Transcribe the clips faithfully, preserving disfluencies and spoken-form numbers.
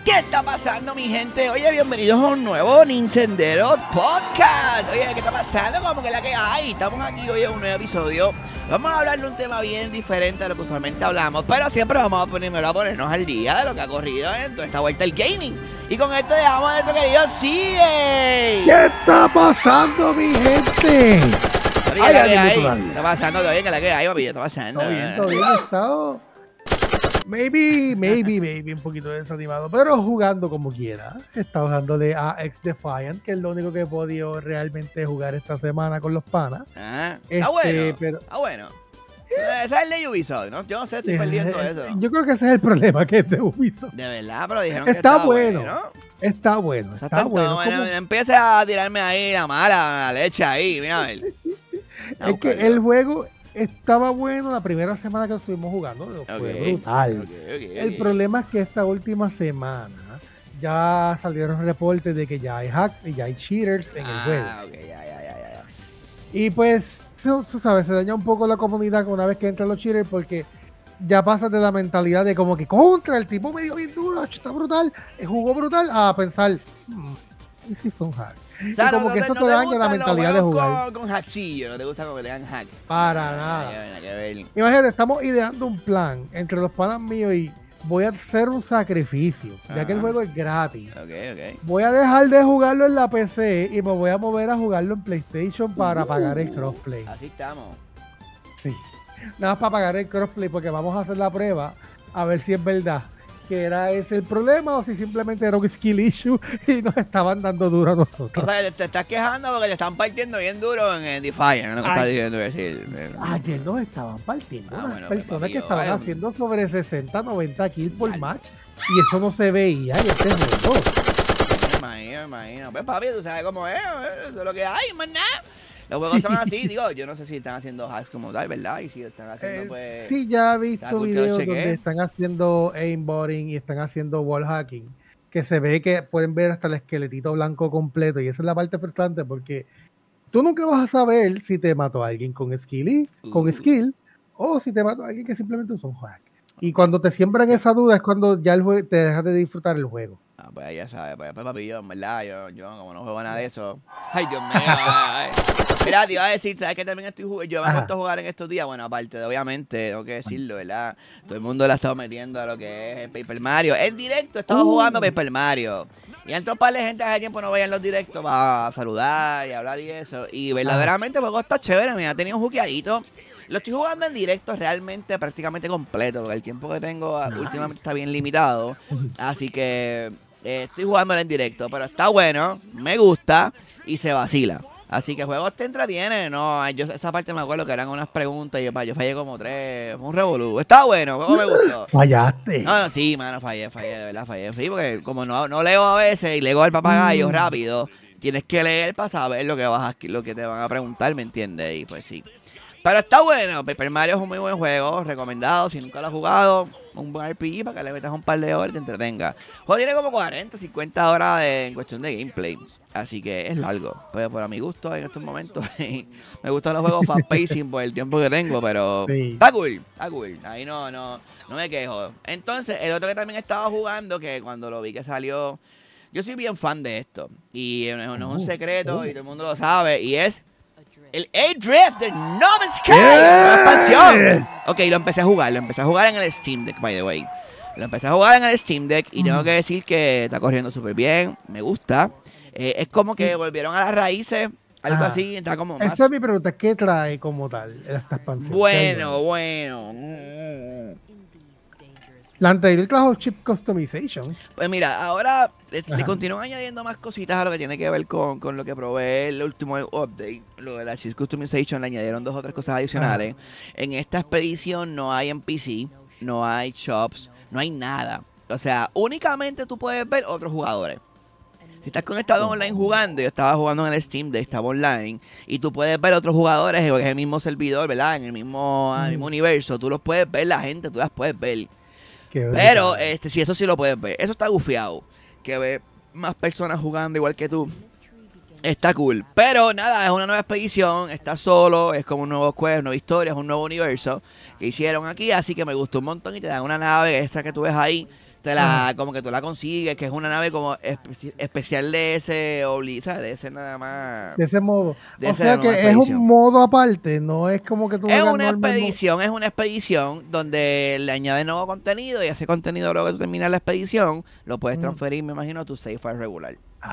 ¿Qué está pasando, mi gente? Oye, bienvenidos a un nuevo Nintendero Podcast. Oye, ¿qué está pasando? Como que la que hay. Estamos aquí hoy en un nuevo episodio. Vamos a hablar de un tema bien diferente a lo que usualmente hablamos, pero siempre vamos a primero a ponernos al día de lo que ha ocurrido en toda esta vuelta al gaming. Y con esto dejamos a nuestro querido C A. ¿Qué está pasando, mi gente? ¿Qué está pasando? ¿Todo bien? ¿Qué la que hay, papi? ¿Qué está pasando? Todo bien, todo bien. He estado, maybe, maybe, maybe un poquito desanimado, pero jugando como quiera. He estado jugándole a X-Defiant, que es lo único que he podido realmente jugar esta semana con los panas. Ah, está Este, bueno, pero- está bueno. Esa es el de Ubisoft, ¿no? Yo no sé, estoy perdiendo eso. Yo creo que ese es el problema que es de Ubisoft. De verdad, pero dijeron que Está está bueno. bueno. Está bueno, está, Está bueno. bueno. Como- No empieces a tirarme ahí la mala la leche ahí, mira a ver. es que el juego estaba bueno la primera semana que estuvimos jugando. Fue Ok, brutal. ok, ok, El ok. problema es que esta última semana ya salieron reportes de que ya hay hacks y ya hay cheaters en el juego. Ah, ok, ya, ya, ya, ya, ya. Y pues, tú, tú sabes, se daña un poco la comunidad una vez que entran los cheaters porque ya pasas de la mentalidad de como que contra el tipo medio bien duro, está brutal, eh, jugó brutal, a pensar, hmm, ¿y si son hacks? O sea, y como no- que no eso te te daña la gustan los mentalidad de juegos jugar. Con, con hacksillo, no te gusta como que tengan hack. Para Ah, nada. qué ver, qué ver. Imagínate, estamos ideando un plan entre los panas míos y voy a hacer un sacrificio, ya que el Ajá. juego es gratis. Ok, ok. Voy a dejar de jugarlo en la P C y me voy a mover a jugarlo en PlayStation para pagar el crossplay. Así estamos. Sí. Nada más para pagar el crossplay porque vamos a hacer la prueba a ver si es verdad que era ese el problema o si simplemente era un skill issue y nos estaban dando duro a O nosotros. sea, que te estás quejando porque te están partiendo bien duro en, en Defiant, ¿no? Lo que Ay. estás diciendo decir. Ayer nos estaban partiendo Ah, unas bueno, pues, personas papi, que estaban bueno. haciendo sobre sesenta, noventa kills por Dale. match y eso no se veía en este juego. Me imagino, me imagino. Pues papi, tú sabes cómo es, ¿eh? Eso es lo que hay, más nada. Los juegos son así, digo, yo no sé si están haciendo hacks como tal, ¿verdad? Y si están haciendo, Eh, pues... sí, ya he está visto cool que lo videos chequee. donde están haciendo aimbotting y están haciendo wall hacking, que se ve que pueden ver hasta el esqueletito blanco completo y esa es la parte frustrante porque tú nunca vas a saber si te mató a alguien con skill, y- con Uh. skill o si te mató a alguien que simplemente usó un hack. Y cuando te siembran esa duda es cuando ya el juego te dejas de disfrutar el juego. Ah, pues ya sabes, pues, pues papi, yo, en verdad, yo, yo como no juego nada de eso. Ay, Dios mío, ay, ay. Mira, te iba a decir, ¿sabes que también estoy jugando? Yo me he Ajá. puesto a jugar en estos días, bueno, aparte de, obviamente, tengo que decirlo, ¿verdad? Todo el mundo le ha estado metiendo a lo que es el Paper Mario. En directo he estado Uh. jugando Paper Mario. Y entonces, para la gente hace tiempo no veían los directos para saludar y hablar y eso. Y verdaderamente el juego está chévere, me ha tenido un juqueadito. Lo estoy jugando en directo realmente prácticamente completo, porque el tiempo que tengo ah, últimamente está bien limitado. Así que eh, estoy jugándolo en directo, pero está bueno, me gusta y se vacila. Así que el juego te entretiene, no, yo esa parte me acuerdo que eran unas preguntas y yo, pa, yo fallé como tres, fue un revolú. Está bueno, el juego me gustó. Fallaste. No, no, sí, mano, fallé, fallé, de verdad, fallé. Sí, porque como no, no leo a veces y leo al papagayo Mm. rápido, tienes que leer para saber lo que vas a, lo que te van a preguntar, ¿me entiendes? Y pues sí. Pero está bueno, Paper Mario es un muy buen juego, recomendado, si nunca lo has jugado, un buen R P G para que le metas un par de horas y te entretenga. El juego tiene como cuarenta, cincuenta horas de- en cuestión de gameplay, así que es largo, pues para mi gusto en estos momentos, me gustan los juegos fast pacing por el tiempo que tengo, pero Sí. está cool, está cool, ahí no, no, no me quejo. Entonces, el otro que también estaba jugando, que cuando lo vi que salió, yo soy bien fan de esto, y no, no es un Oh, secreto oh. y todo el mundo lo sabe, y es el A-Drift de No Man's Sky, la nueva expansión. Ok, lo empecé a jugar, lo empecé a jugar en el Steam Deck, by the way. Lo empecé a jugar en el Steam Deck y tengo que decir que está corriendo súper bien, me gusta. Eh, es como que volvieron a las raíces, algo Ajá. así, está como más... Esa es mi pregunta, ¿qué trae como tal esta expansión? Bueno, bueno. Mm. La anterior trajo chip customization. Pues mira, ahora le, le Ajá. continúan añadiendo más cositas a lo que tiene que ver con, con lo que probé el último update. Lo de la Chip Customization le añadieron dos o tres cosas adicionales. En esta expedición no hay N P C, no hay shops, no hay nada. O sea, únicamente tú puedes ver otros jugadores. Si estás conectado online jugando, yo estaba jugando en el Steam Deck, estaba online, y tú puedes ver otros jugadores en el mismo servidor, ¿verdad? En el mismo, en el mismo universo, tú los puedes ver, la gente, tú las puedes ver. Qué Pero, brutal. este, sí, eso sí lo puedes ver. Eso está gufiado. Que ver más personas jugando igual que tú. Está cool. Pero nada, es una nueva expedición. Está solo. Es como un nuevo quest, nueva historia. Es un nuevo universo que hicieron aquí. Así que me gustó un montón. Y te dan una nave, esa que tú ves ahí. te la, como que tú la consigues, que es una nave como espe especial de ese, ¿sabes? De ese nada más. De ese modo. De o ese sea que es un modo aparte, no es como que tú es una expedición, es una expedición donde le añades nuevo contenido y ese contenido luego que tú terminas la expedición, lo puedes Mm. transferir, me imagino, a tu save file regular.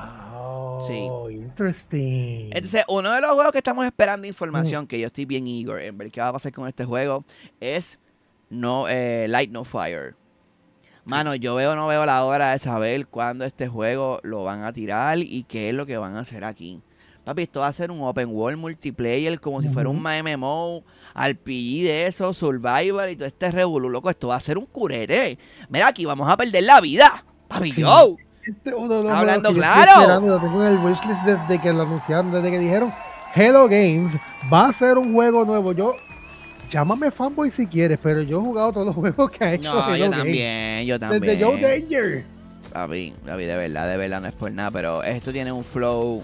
Oh, sí. Interesting. Entonces, uno de los juegos que estamos esperando información, mm. que yo estoy bien eager en ver qué va a pasar con este juego, es no, eh, Light No Fire. Mano, yo veo no veo la hora de saber cuándo este juego lo van a tirar y qué es lo que van a hacer aquí. Papi, esto va a ser un open world multiplayer como uh-huh. si fuera un M M O, R P G de eso, survival y todo este revolú, loco. Esto va a ser un curete. Mira, aquí vamos a perder la vida. Papi, sí. yo. Este uno de hablando claro. Lo tengo en el wishlist desde que lo anunciaron, desde que dijeron Hello Games va a ser un juego nuevo. Yo... Llámame fanboy si quieres, pero yo he jugado todos los juegos que ha hecho. No, Hello yo Games. también, yo también. Desde Joe Danger. Papi, David, de verdad, de verdad, no es por nada, pero esto tiene un flow,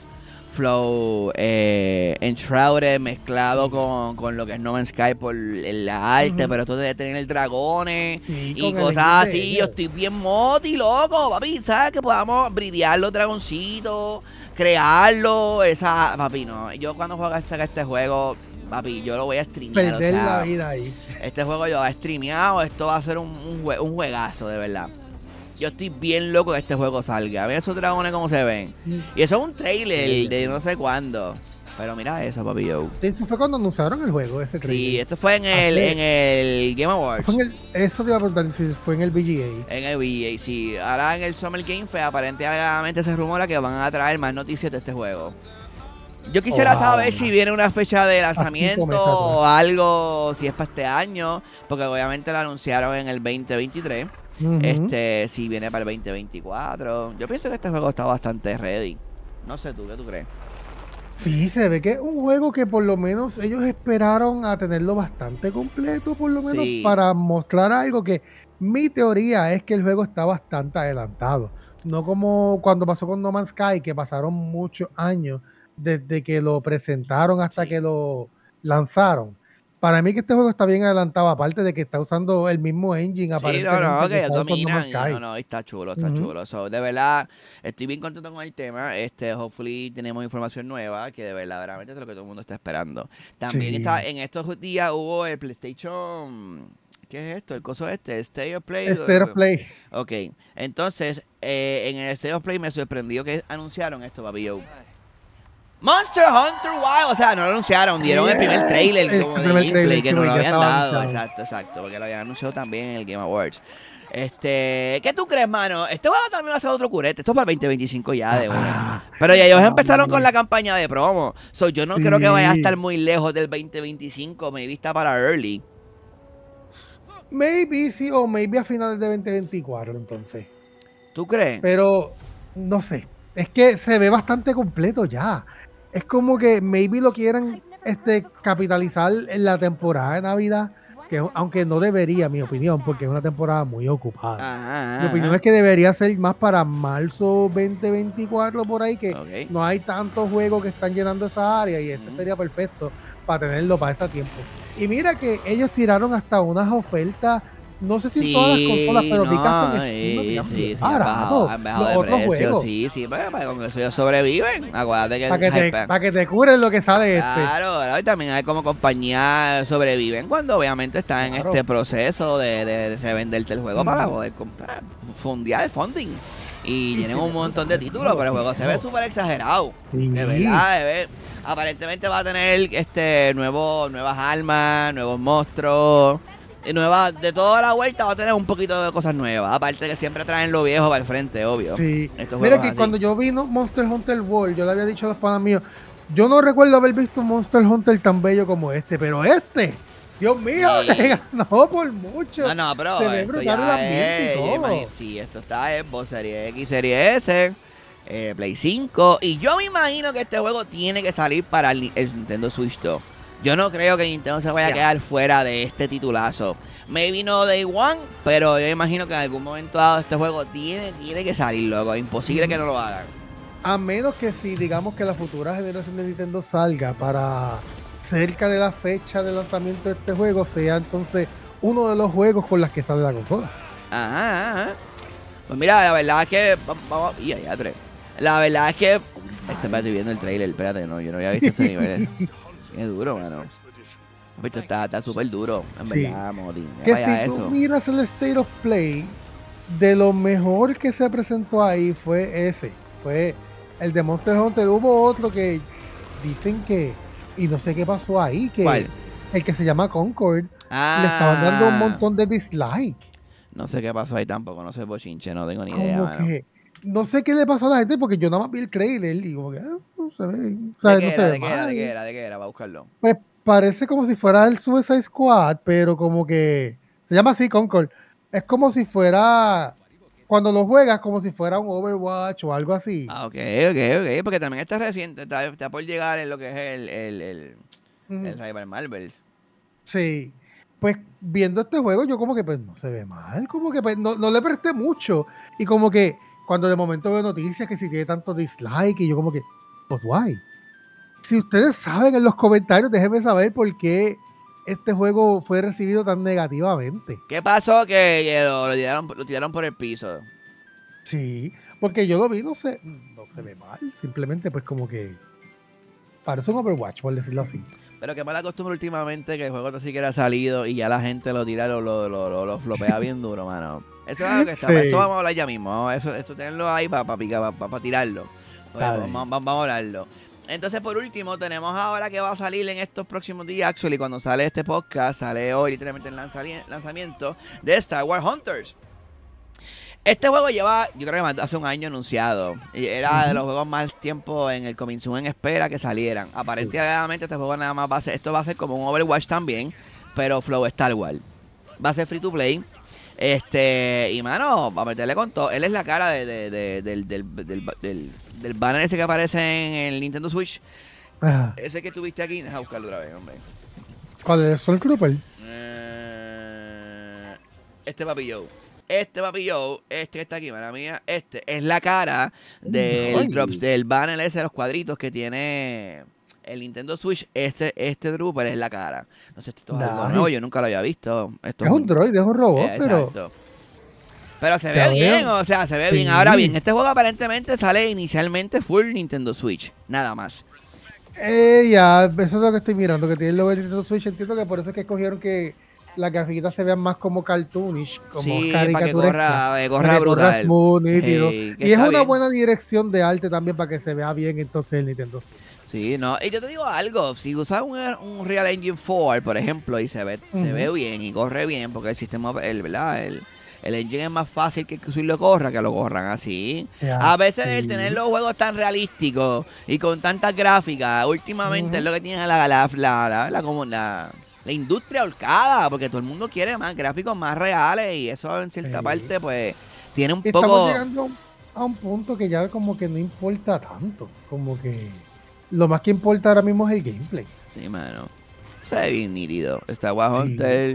flow eh, enshrouded mezclado con, con lo que es No Man's Sky por la arte, uh-huh. pero esto debe tener dragones sí, y cosas así. Yo estoy bien moti, loco, papi, ¿sabes? Que podamos bridear los dragoncitos, crearlo, esa, papi, no. Yo cuando juego este, este juego... Papi, yo lo voy a streamear. Perder o sea, la vida ahí. Este juego yo lo he streameado. Esto va a ser un, un, jue, un juegazo, de verdad. Yo estoy bien loco que este juego salga. Mira esos dragones como se ven. Sí. Y eso es un trailer sí. de no sé cuándo. Pero mira eso, papi, yo. Eso fue cuando anunciaron el juego, ese trailer. Sí, esto fue en el, en el Game Awards. Fue en el, eso te iba a preguntar si fue en el V G A. En el V G A, sí. Ahora en el Summer Game Fest aparentemente se rumora que van a traer más noticias de este juego. Yo quisiera oh, saber si viene una fecha de lanzamiento o algo, si es para este año, porque obviamente lo anunciaron en el veinte veintitrés. Uh-huh. Este, si viene para el veinte veinticuatro. Yo pienso que este juego está bastante ready. No sé tú, ¿qué tú crees? Sí, se ve que es un juego que por lo menos ellos esperaron a tenerlo bastante completo, por lo menos sí. para mostrar algo que mi teoría es que el juego está bastante adelantado. No como cuando pasó con No Man's Sky, que pasaron muchos años desde que lo presentaron hasta sí. que lo lanzaron. Para mí que este juego está bien adelantado, aparte de que está usando el mismo engine. Sí, no, no, que dominan. No, no, está chulo, está uh-huh. chulo. So, de verdad, estoy bien contento con el tema. Este, hopefully tenemos información nueva, que de verdad, verdaderamente es lo que todo el mundo está esperando. También sí. está, en estos días hubo el PlayStation... ¿Qué es esto? El coso este, State of Play. State of Play. Ok, entonces, eh, en el State of Play me sorprendió que anunciaron esto, papi, yo. Monster Hunter Wild, o sea, no lo anunciaron, dieron yeah. el primer trailer el como de gameplay trailer, que no lo habían dado, anunciado. exacto, exacto, porque lo habían anunciado también en el Game Awards. Este, ¿qué tú crees, mano? Este juego también va a ser otro curete, esto es para el veinte veinticinco ya de una. Pero ya ellos empezaron con la campaña de promo, so, yo no sí. creo que vaya a estar muy lejos del veinte veinticinco, maybe está para early. Maybe sí, o maybe a finales de veinte veinticuatro, entonces. ¿Tú crees? Pero, no sé, es que se ve bastante completo ya. Es como que maybe lo quieran este, capitalizar en la temporada de Navidad, que aunque no debería, mi opinión, porque es una temporada muy ocupada. Ajá, mi opinión ajá. es que debería ser más para marzo veinte veinticuatro por ahí, que okay. no hay tantos juegos que están llenando esa área y ese sería perfecto para tenerlo para ese tiempo. Y mira que ellos tiraron hasta unas ofertas, no sé si sí, en todas las consolas, pero no, vi que sí, sí, sí, barato, han bajado de precio, juegos. sí, sí, pues, pues, con eso ellos sobreviven, acuérdate que... Para que, te, para que te curen lo que sale claro, este. Claro, y también hay como compañías sobreviven cuando obviamente están claro. en este proceso de, de revenderte el juego mm. para poder comprar, fundear el funding. Y sí, tienen sí, un montón de títulos, pero el juego se ve súper exagerado, sí. de verdad, de ver. Aparentemente va a tener este nuevo, nuevas armas, nuevos monstruos, y nuevas, de toda la vuelta va a tener un poquito de cosas nuevas. Aparte que siempre traen lo viejo para el frente, obvio. Sí. Mira que así. Cuando yo vi Monster Hunter World, yo le había dicho a los panas míos, yo no recuerdo haber visto un Monster Hunter tan bello como este, pero este, Dios mío, sí. le ganó por mucho. No, no, pero se ve brutal el ambiente y todo. Sí, esto está en Xbox Series X, Series S. Eh, Play cinco, y yo me imagino que este juego tiene que salir para el, el Nintendo Switch dos. Yo no creo que Nintendo se vaya yeah. a quedar fuera de este titulazo. Maybe no Day One, pero yo imagino que en algún momento dado este juego tiene, tiene que salir, loco. Imposible mm. que no lo hagan. A menos que si digamos que la futura generación de Nintendo salga para cerca de la fecha de lanzamiento de este juego, sea entonces uno de los juegos con las que sale la consola. Ajá, ajá. Pues mira, la verdad es que. Vamos, vamos y allá tres. La verdad es que. Este me estoy viendo el trailer, espérate, no, yo no había visto este nivel. Es duro, mano. Esto está súper duro, en Sí. verdad, Moti. Que Vaya si tú eso. miras el State of Play, de lo mejor que se presentó ahí fue ese. Fue el de Monster Hunter. Hubo otro que dicen que, y no sé qué pasó ahí, que ¿Cuál? el que se llama Concord, Ah, le estaban dando un montón de dislike. No sé qué pasó ahí tampoco, no sé bochinche, no tengo ni idea, Como mano. que, no sé qué le pasó a la gente porque yo nada más vi el trailer y como que, ah, no se ve, o ¿De sea, qué no se era? ve ¿De qué era? ¿De mal. qué era? ¿De qué era? Va a buscarlo. Pues parece como si fuera el Suicide Squad, pero como que se llama así Concord. Es como si fuera, cuando lo juegas, como si fuera un Overwatch o algo así. Ah, ok, ok, ok, porque también está reciente, está, está por llegar en lo que es el, el, el, Ujú. el Cyber Marvels. Sí. Pues viendo este juego, yo como que pues no se ve mal, como que pues, no, no le presté mucho. Y como que cuando de momento veo noticias que si tiene tanto dislike, y yo como que, pues guay. Si ustedes saben en los comentarios, déjenme saber por qué este juego fue recibido tan negativamente. ¿Qué pasó? Que eh, lo, lo tiraron, lo tiraron por el piso. Sí, porque yo lo vi, no sé, no se ve mal. Simplemente pues como que parece un Overwatch, por decirlo así. Pero qué mala costumbre últimamente que el juego no siquiera ha salido y ya la gente lo tira, lo, lo, lo, lo, lo flopea bien duro, mano. Eso es algo que está, Sí. eso vamos a hablar ya mismo. ¿no? Eso, esto tenerlo ahí para pa picar, para pa tirarlo. Oye, Está vamos, bien. vamos, vamos a hablarlo. Entonces, por último, tenemos ahora que va a salir en estos próximos días. Actually, cuando sale este podcast, sale hoy literalmente el lanzali- lanzamiento de Star Wars Hunters. Este juego lleva, yo creo que más de hace un año anunciado. Y era Ujú. de los juegos más tiempo en el coming soon en espera que salieran. Aparentemente este juego nada más va a ser, esto va a ser como un Overwatch también, pero flow Star Wars. Va a ser free to play. Este, y mano, va a meterle con todo. Él es la cara de, de- de- del, del, del, del- del banner ese que aparece en el Nintendo Switch. Ah, Ese que tuviste aquí, deja buscarlo otra vez, hombre. ¿cuál es el Soul Trooper? Eh, este papi Joe. Este papi Joe, este que está aquí, mala mía, este es la cara del Ay. drops, del banner ese de los cuadritos que tiene el Nintendo Switch. Este, este Drooper es la cara. No sé si esto es algo Nice. nuevo, yo nunca lo había visto. Esto Es un droid, es un robot, eh, pero exacto. Pero se Ya ve bien, veo. o sea, se ve Sí. bien. Ahora bien, este juego aparentemente sale inicialmente full Nintendo Switch, nada más. eh, ya, eso es lo que estoy mirando, que tiene el logo de Nintendo Switch. Entiendo que por eso es que escogieron que las grafiquitas se vean más como cartoonish, como Sí, para que caricaturescas. corra, eh, corra Para que corra brutal. smooth, nítido. Hey, que Y es está una bien. buena dirección de arte también para que se vea bien entonces el Nintendo Switch. Sí, no, y yo te digo algo, si usas un, un Real Engine cuatro, por ejemplo, y se ve, se Ujú. ve bien y corre bien, porque el sistema, el, ¿verdad? El, el engine es más fácil que que lo corra, que lo corran así. Ya, A veces el sí. tener los juegos tan realísticos y con tantas gráficas, últimamente Ujú. es lo que tiene la, la, la, la, la, como la, la industria holcada, porque todo el mundo quiere más gráficos más reales y eso en cierta Sí. parte, pues, tiene un Y estamos poco... llegando a un punto que ya como que no importa tanto. Como que lo más que importa ahora mismo es el gameplay. Sí, mano. Se ve bien nítido. Star Wars Sí. Hunter.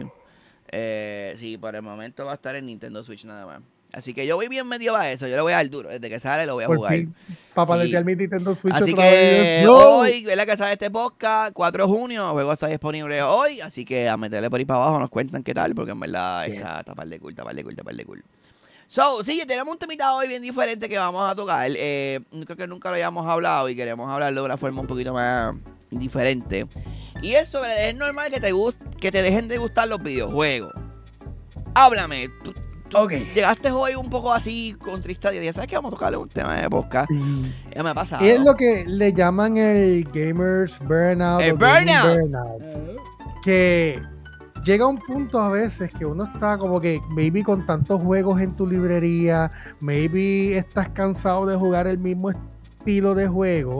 Eh, sí, por el momento va a estar en Nintendo Switch nada más. Así que yo voy bien medio a eso. Yo le voy a dar duro. Desde que sale lo voy a Por jugar. fin, para Sí. paletear mi Nintendo Switch Así otra que vez. ¡No! hoy, ¿verdad que sale este podcast? cuatro de junio. El juego está disponible hoy. Así que a meterle por ahí para abajo nos cuentan qué tal. Porque en verdad Bien. está, está par de cool, está par de cool, está par de cool. So, sí, tenemos un temita hoy bien diferente que vamos a tocar. Eh, creo que nunca lo habíamos hablado y queremos hablarlo de una forma un poquito más diferente. Y es sobre, es normal que te, gust, que te dejen de gustar los videojuegos. Háblame, tú, tú Ok. llegaste hoy un poco así con tristeza y dije, ¿sabes qué? Vamos a tocarle un tema de podcast. Sí. Ya me ha pasado. Es lo que le llaman el Gamers Burnout. El o Gaming burnout. burnout, que llega un punto a veces que uno está como que maybe con tantos juegos en tu librería, maybe estás cansado de jugar el mismo estilo de juego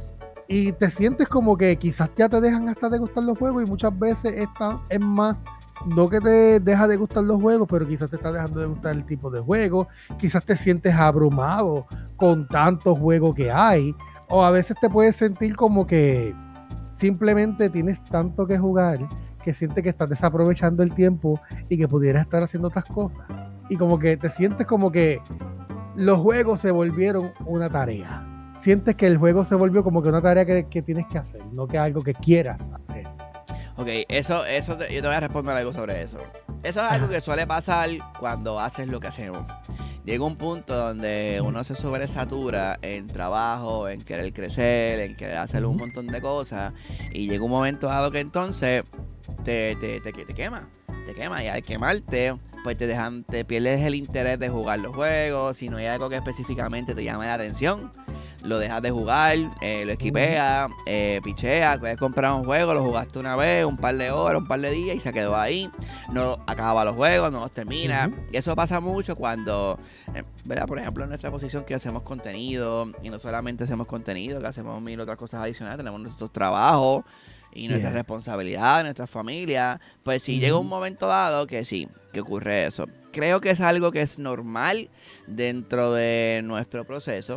y te sientes como que quizás ya te dejan hasta de gustar los juegos y muchas veces esta es más, no que te deja de gustar los juegos, pero quizás te está dejando de gustar el tipo de juego, quizás te sientes abrumado con tantos juegos que hay, o a veces te puedes sentir como que simplemente tienes tanto que jugar que sientes que estás desaprovechando el tiempo y que pudieras estar haciendo otras cosas. Y como que te sientes como que los juegos se volvieron una tarea. Sientes que el juego se volvió como que una tarea que, que tienes que hacer, no que algo que quieras hacer. Ok, eso, eso te- yo te voy a responder algo sobre eso. Eso es algo que suele pasar cuando haces lo que hacemos. Llega un punto donde uno se sobresatura en trabajo, en querer crecer, en querer hacer un montón de cosas. Y llega un momento dado que entonces te, te, te, te quema. Te quema y al quemarte, pues te dejan, te pierdes el interés de jugar los juegos. Si no hay algo que específicamente te llame la atención, lo dejas de jugar, eh, lo esquipeas, eh, picheas, puedes comprar un juego, lo jugaste una vez, un par de horas, un par de días y se quedó ahí. No acaba los juegos, no los termina. Uh-huh. Y eso pasa mucho cuando, eh, ¿verdad? Por ejemplo, en nuestra posición que hacemos contenido, y no solamente hacemos contenido, que hacemos mil otras cosas adicionales, tenemos nuestros trabajos y nuestras yeah. responsabilidades, nuestras familias. Pues si uh-huh. llega un momento dado que sí, que ocurre eso. Creo que es algo que es normal dentro de nuestro proceso.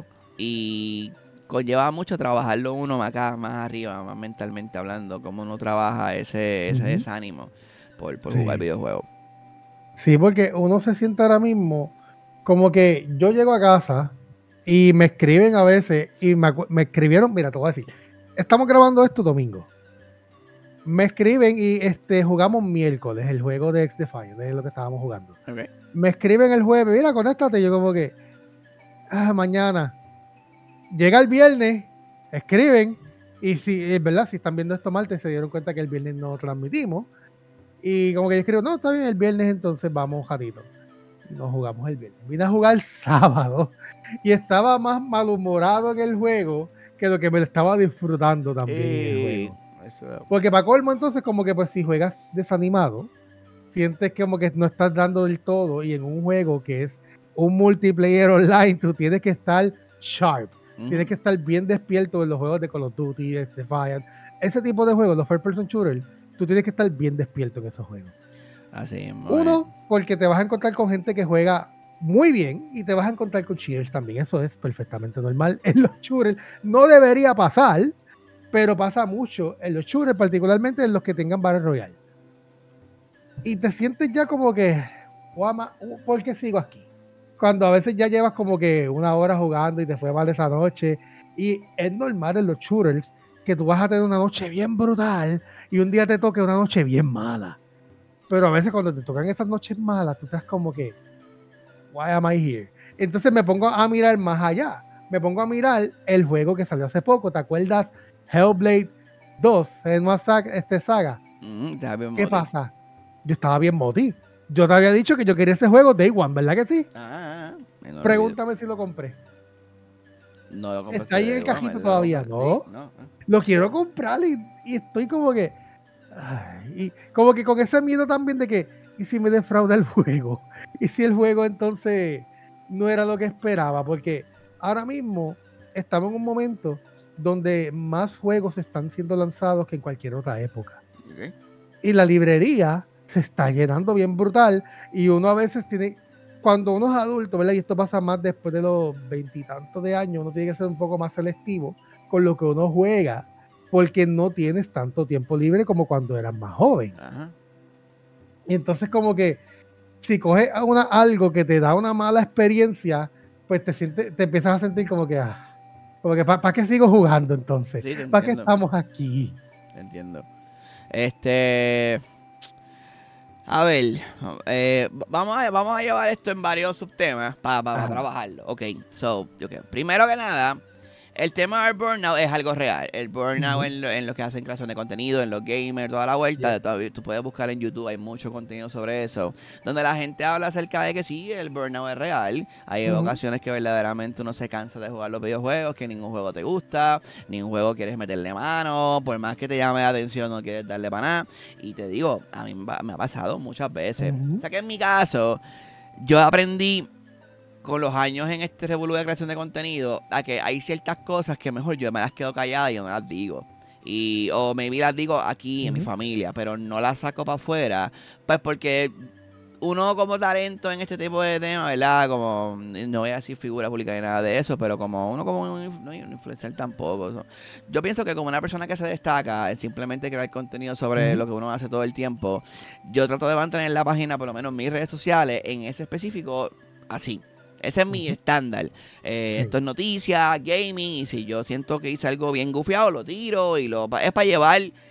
Y conlleva mucho trabajarlo uno más acá, más arriba, más mentalmente hablando, cómo uno trabaja ese, ese uh-huh. desánimo por, por sí. jugar videojuegos. Sí, porque uno se siente ahora mismo como que yo llego a casa y me escriben a veces y me, me escribieron, mira, te voy a decir, estamos grabando esto domingo. Me escriben y este jugamos miércoles el juego de X-Defiant, es lo que estábamos jugando. Okay. Me escriben el jueves, mira, conéctate, y yo como que, ah, mañana. Llega el viernes, escriben, y si es verdad, si están viendo esto martes, se dieron cuenta que el viernes no transmitimos. Y como que yo escribo, no, está bien, el viernes entonces vamos un ratito. Y nos jugamos el viernes. Vine a jugar el sábado y estaba más malhumorado en el juego que lo que me lo estaba disfrutando también eh, en el juego. Eso. Porque para colmo, entonces, como que pues si juegas desanimado, sientes como que no estás dando del todo, y en un juego que es un multiplayer online, tú tienes que estar sharp. Mm. Tienes que estar bien despierto en los juegos de Call of Duty, Defiant, ese tipo de juegos, los first person shooters, tú tienes que estar bien despierto en esos juegos. Así, Uno, porque te vas a encontrar con gente que juega muy bien y te vas a encontrar con cheaters también. Eso es perfectamente normal en los shooters. No debería pasar, pero pasa mucho en los shooters, particularmente en los que tengan Battle Royale. Y te sientes ya como que, guama, ¿por qué sigo aquí? Cuando a veces ya llevas como que una hora jugando y te fue mal esa noche. Y es normal en los shooters que tú vas a tener una noche bien brutal y un día te toque una noche bien mala. Pero a veces cuando te tocan esas noches malas, tú estás como que, why am I here? Entonces me pongo a mirar más allá. Me pongo a mirar el juego que salió hace poco. ¿Te acuerdas? Hellblade dos, en una saga, este saga. Mm, ¿Qué moti. pasa? Yo estaba bien moti. Yo te había dicho que yo quería ese juego Day One, ¿verdad que sí? Ah, no Pregúntame si lo compré. No lo compré. ¿Está ahí en el cajito todavía? No. Sí, no. Lo quiero comprar y, y estoy como que... Ay, y como que con ese miedo también de que, ¿y si me defrauda el juego? ¿Y si el juego entonces no era lo que esperaba? Porque ahora mismo estamos en un momento donde más juegos están siendo lanzados que en cualquier otra época. Okay. Y la librería se está llenando bien brutal y uno a veces tiene... Cuando uno es adulto, ¿verdad? Y esto pasa más después de los veintitantos de años, uno tiene que ser un poco más selectivo con lo que uno juega, porque no tienes tanto tiempo libre como cuando eras más joven. Ajá. Y entonces como que si coges una, algo que te da una mala experiencia, pues te sientes, te empiezas a sentir como que, ah, como que ¿para pa qué sigo jugando entonces? Sí, ¿Para qué estamos aquí? Entiendo. Este... A ver, eh, vamos, a, vamos a llevar esto en varios subtemas para pa, pa trabajarlo. Ok, so, okay. Primero que nada, el tema del burnout es algo real. El burnout uh-huh. en, lo, en los que hacen creación de contenido, en los gamers, toda la vuelta. Yeah. Todavía, tú puedes buscar en YouTube, hay mucho contenido sobre eso. Donde la gente habla acerca de que sí, el burnout es real. Hay uh-huh. ocasiones que verdaderamente uno se cansa de jugar los videojuegos, que ningún juego te gusta, ningún juego quieres meterle mano, por más que te llame la atención no quieres darle para nada. Y te digo, a mí me ha pasado muchas veces. Uh-huh. O sea que en mi caso, yo aprendí con los años en este revolú de creación de contenido, a que hay ciertas cosas que mejor yo me las quedo calladas y yo no las digo. Y, o maybe las digo aquí uh-huh. en mi familia, pero no las saco para afuera. Pues porque uno como talento en este tipo de temas, ¿verdad? Como, no voy a decir figura pública ni nada de eso, pero como uno como un, no un influencer tampoco. ¿No? Yo pienso que como una persona que se destaca en simplemente crear contenido sobre uh-huh. lo que uno hace todo el tiempo, yo trato de mantener la página, por lo menos mis redes sociales, en ese específico, así. Ese es mi estándar. Eh, sí. Esto es noticias, gaming, y si yo siento que hice algo bien gufiado, lo tiro y lo es para llevar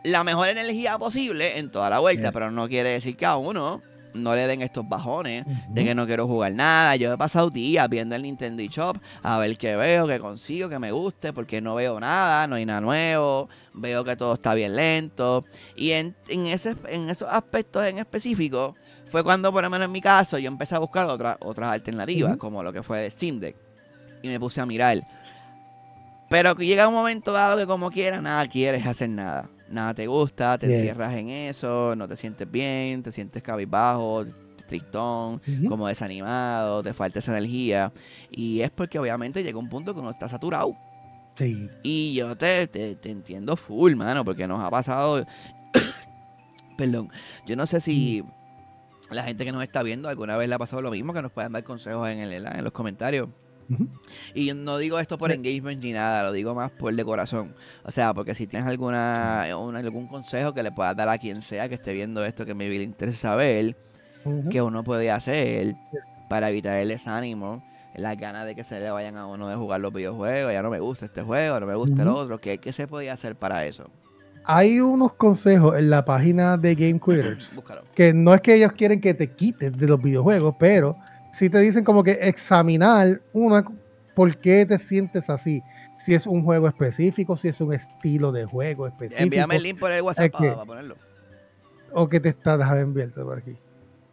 la mejor energía posible en toda la vuelta, Sí. pero no quiere decir que a uno no le den estos bajones Ujú. de que no quiero jugar nada. Yo he pasado días viendo el Nintendo eShop a ver qué veo, qué consigo, que me guste, porque no veo nada, no hay nada nuevo, veo que todo está bien lento. Y en, en, ese, en esos aspectos en específico fue cuando, por lo menos en mi caso, yo empecé a buscar otra, otras alternativas, Ujú. como lo que fue el Steam Deck. Y me puse a mirar. Pero que llega un momento dado que como quiera, nada quieres hacer nada. Nada te gusta, te Yes. encierras en eso, no te sientes bien, te sientes cabizbajo, tristón, Ujú. como desanimado, te falta esa energía. Y es porque obviamente llega un punto que uno está saturado. Sí. Y yo te, te, te entiendo full, mano, porque nos ha pasado... Perdón, yo no sé si la gente que nos está viendo alguna vez le ha pasado lo mismo, que nos puedan dar consejos en, el, en los comentarios. Ujú. Y yo no digo esto por Sí. engagement ni nada, lo digo más por de corazón. O sea, porque si tienes alguna una- algún consejo que le puedas dar a quien sea que esté viendo esto, que me le interesa saber, Ujú. que uno puede hacer para evitar el desánimo, las ganas de que se le vayan a uno de jugar los videojuegos, ya no me gusta este juego, no me gusta el Ujú. otro, ¿qué, qué se podía hacer para eso? Hay unos consejos en la página de Game Quitters Búscalo. que no es que ellos quieren que te quites de los videojuegos, pero sí te dicen como que examinar una por qué te sientes así. Si es un juego específico, si es un estilo de juego específico. Envíame el link por el Whatsap Es para, que- para ponerlo. o que te está dejando enviarte por aquí.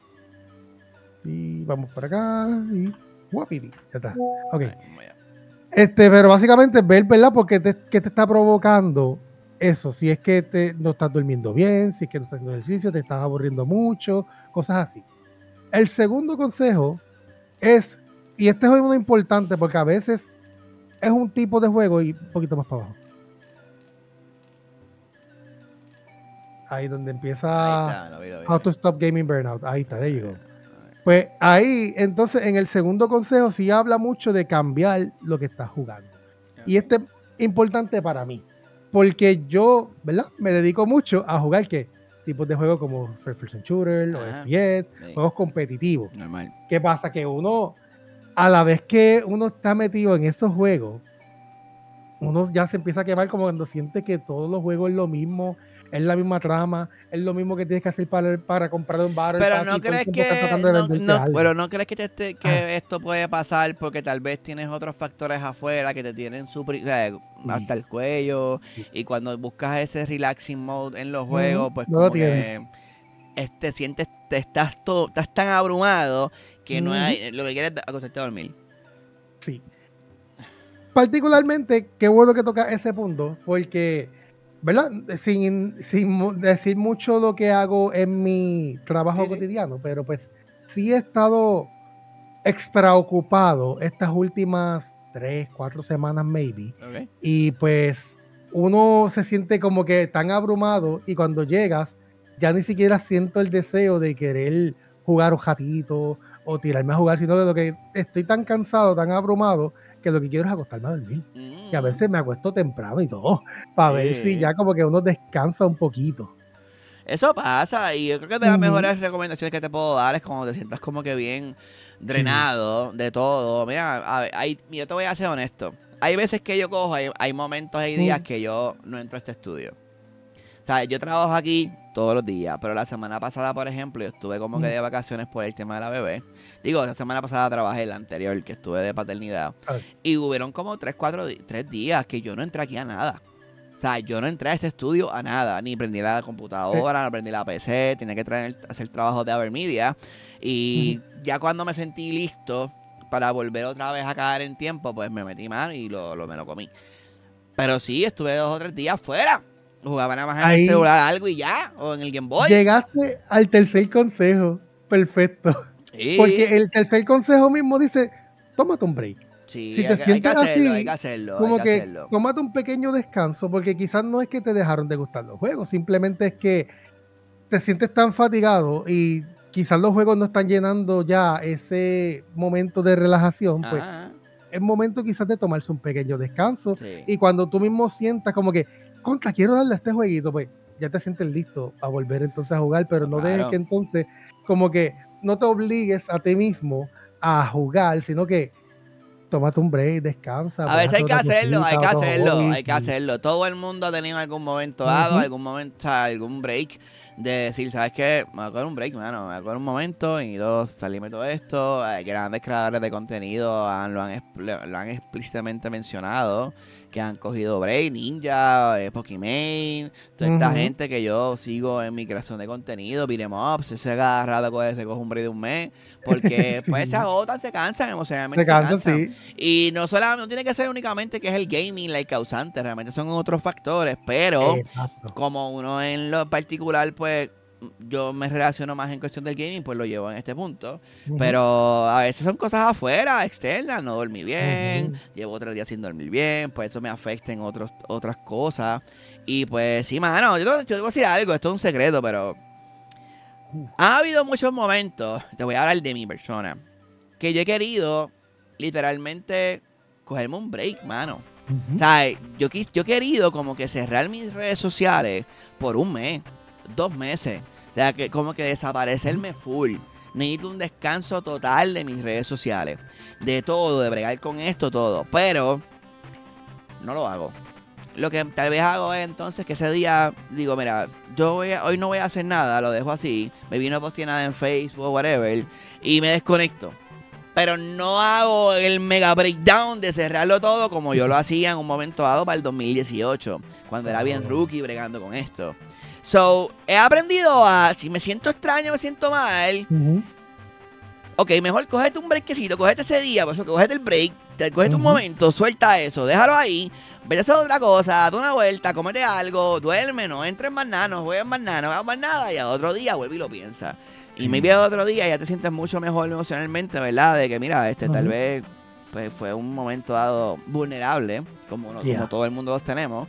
Y vamos para acá y guapiti, ya está. Ok. Ahí, vamos allá. Este, pero básicamente ver, ¿verdad? Porque te, qué te está provocando eso. Si es que te, no estás durmiendo bien, si es que no estás haciendo ejercicio, te estás aburriendo mucho, cosas así. El segundo consejo es, y este es uno importante porque a veces es un tipo de juego y un poquito más para abajo. Ahí donde empieza Ahí está, lo vi, lo vi, How lo to vi. Stop Gaming Burnout. Ahí está, there you go. Ahí. Pues ahí, entonces, en el segundo consejo sí habla mucho de cambiar lo que estás jugando. Y este es importante para mí, porque yo, ¿verdad? Me dedico mucho a jugar, ¿qué? Tipos de juegos como First Person Shooter, o Ajá. F P S, Sí. juegos competitivos. Normal. ¿Qué pasa? Que uno, a la vez que uno está metido en esos juegos, uno ya se empieza a quemar como cuando siente que todos los juegos es lo mismo, es la misma trama, es lo mismo que tienes que hacer para, para comprar un Battle Pero Pass no y todo el crees tiempo estás que tratando de no, venderte no- algo. pero no crees que, te esté- que Ah. esto puede pasar porque tal vez tienes otros factores afuera que te tienen supri- o sea, hasta el cuello, Sí. y cuando buscas ese relaxing mode en los juegos, Ujú, pues no lo como que este, sientes, te estás todo, estás tan abrumado que no Ujú. hay, lo que quieres es acostarte a dormir. Sí. Particularmente, qué bueno que toca ese punto, porque, ¿verdad? Sin, sin mu- decir mucho lo que hago en mi trabajo Sí, sí. cotidiano, pero pues sí he estado extra ocupado estas últimas tres, cuatro semanas, maybe. Okay. Y pues uno se siente como que tan abrumado y cuando llegas ya ni siquiera siento el deseo de querer jugar un ratito o tirarme a jugar, sino de lo que estoy tan cansado, tan abrumado, que lo que quiero es acostarme a dormir. Y a Mm. veces me acuesto temprano y todo, para ver Sí. si ya como que uno descansa un poquito. Eso pasa, y yo creo que de las Ujú. mejores recomendaciones que te puedo dar es cuando te sientas como que bien drenado de todo. Mira, a ver, hay- yo te voy a ser honesto. Hay veces que yo cojo, hay, hay momentos, hay días Mm. que yo no entro a este estudio. O sea, yo trabajo aquí todos los días, pero la semana pasada, por ejemplo, yo estuve como que Mm. de vacaciones por el tema de la bebé. Digo, la semana pasada trabajé, la anterior, que estuve de paternidad. A ver. Y hubieron como tres, cuatro, di- tres días que yo no entré aquí a nada. O sea, yo no entré a este estudio a nada. Ni prendí la computadora, no prendí la P C. Tenía que traer, hacer trabajo de Avermedia. Y ya cuando me sentí listo para volver otra vez a caer en tiempo, pues me metí mal y lo, lo- me lo comí. Pero sí, estuve dos o tres días fuera. Jugaba nada más en Ahí- el celular algo y ya. O en el Game Boy. Llegaste al tercer consejo. Perfecto. Sí, Porque el tercer consejo mismo dice, tómate un break. sí, si te hay, que- hay que sientes hacerlo, así, hay que hacerlo, Como hay que, que hacerlo. tómate un pequeño descanso, porque quizás no es que te dejaron de gustar los juegos, simplemente es que te sientes tan fatigado y quizás los juegos no están llenando ya ese momento de relajación, pues Ah, es momento quizás de tomarse un pequeño descanso. sí. Y cuando tú mismo sientas como que, contra, quiero darle a este jueguito, pues ya te sientes listo a volver entonces a jugar, pero no dejes Claro. que entonces como que no te obligues a ti mismo a jugar, sino que tómate un break, descansa. A veces hay que hacerlo, hay que cosita, hacerlo, hobby, hay que hacerlo. Todo el mundo ha tenido algún momento dado, uh-huh. algún momento, o sea, algún break de decir, ¿sabes qué? Me voy a coger un break, mano, me voy a coger un momento y dos, salirme todo esto. Eh, grandes creadores de contenido han, lo, han, lo han explícitamente mencionado, que han cogido break, Ninja, eh, Pokimane, toda esta uh-huh. gente que yo sigo en mi creación de contenido, beat'em up, se se agarra, se coge un break de un mes, porque sí. pues se agotan, se cansan emocionalmente, se, se cansan. cansan. Sí. Y no solamente, no tiene que ser únicamente que es el gaming la causante, realmente son otros factores, pero Exacto. como uno en lo particular, pues yo me relaciono más en cuestión del gaming, pues lo llevo en este punto. Uh-huh. Pero a veces son cosas afuera, externas, no dormí bien, uh-huh. llevo otro día sin dormir bien, pues eso me afecta en otros, otras cosas. Y pues sí, mano, yo te, yo te voy a decir algo, esto es un secreto, pero uh. ha habido muchos momentos, te voy a hablar de mi persona, que yo he querido literalmente cogerme un break, mano. Uh-huh. O sea, yo, yo he querido como que cerrar mis redes sociales por un mes, dos meses. O sea, que como que desaparecerme full. Necesito un descanso total de mis redes sociales. De todo, de bregar con esto, todo. Pero no lo hago. Lo que tal vez hago es entonces que ese día digo, mira, yo voy a, hoy no voy a hacer nada, lo dejo así. Me vino a postear nada en Facebook o whatever. Y me desconecto. Pero no hago el mega breakdown de cerrarlo todo como yo lo hacía en un momento dado para el dos mil dieciocho. Cuando era bien rookie bregando con esto. So, he aprendido a, si me siento extraño, me siento mal, uh-huh. ok, mejor cógete un breakcito, cógete ese día, por eso que cógete el break, te, cógete uh-huh. un momento, suelta eso, déjalo ahí, vete a hacer otra cosa, date una vuelta, cómete algo, duerme, no entres más nada, no juegues más nada, no hagas más nada, y al otro día vuelve y lo piensa. Y uh-huh. maybe al otro día ya te sientes mucho mejor emocionalmente, ¿verdad? De que mira, este uh-huh. tal vez pues, fue un momento dado vulnerable, como, no, yeah. como todo el mundo los tenemos,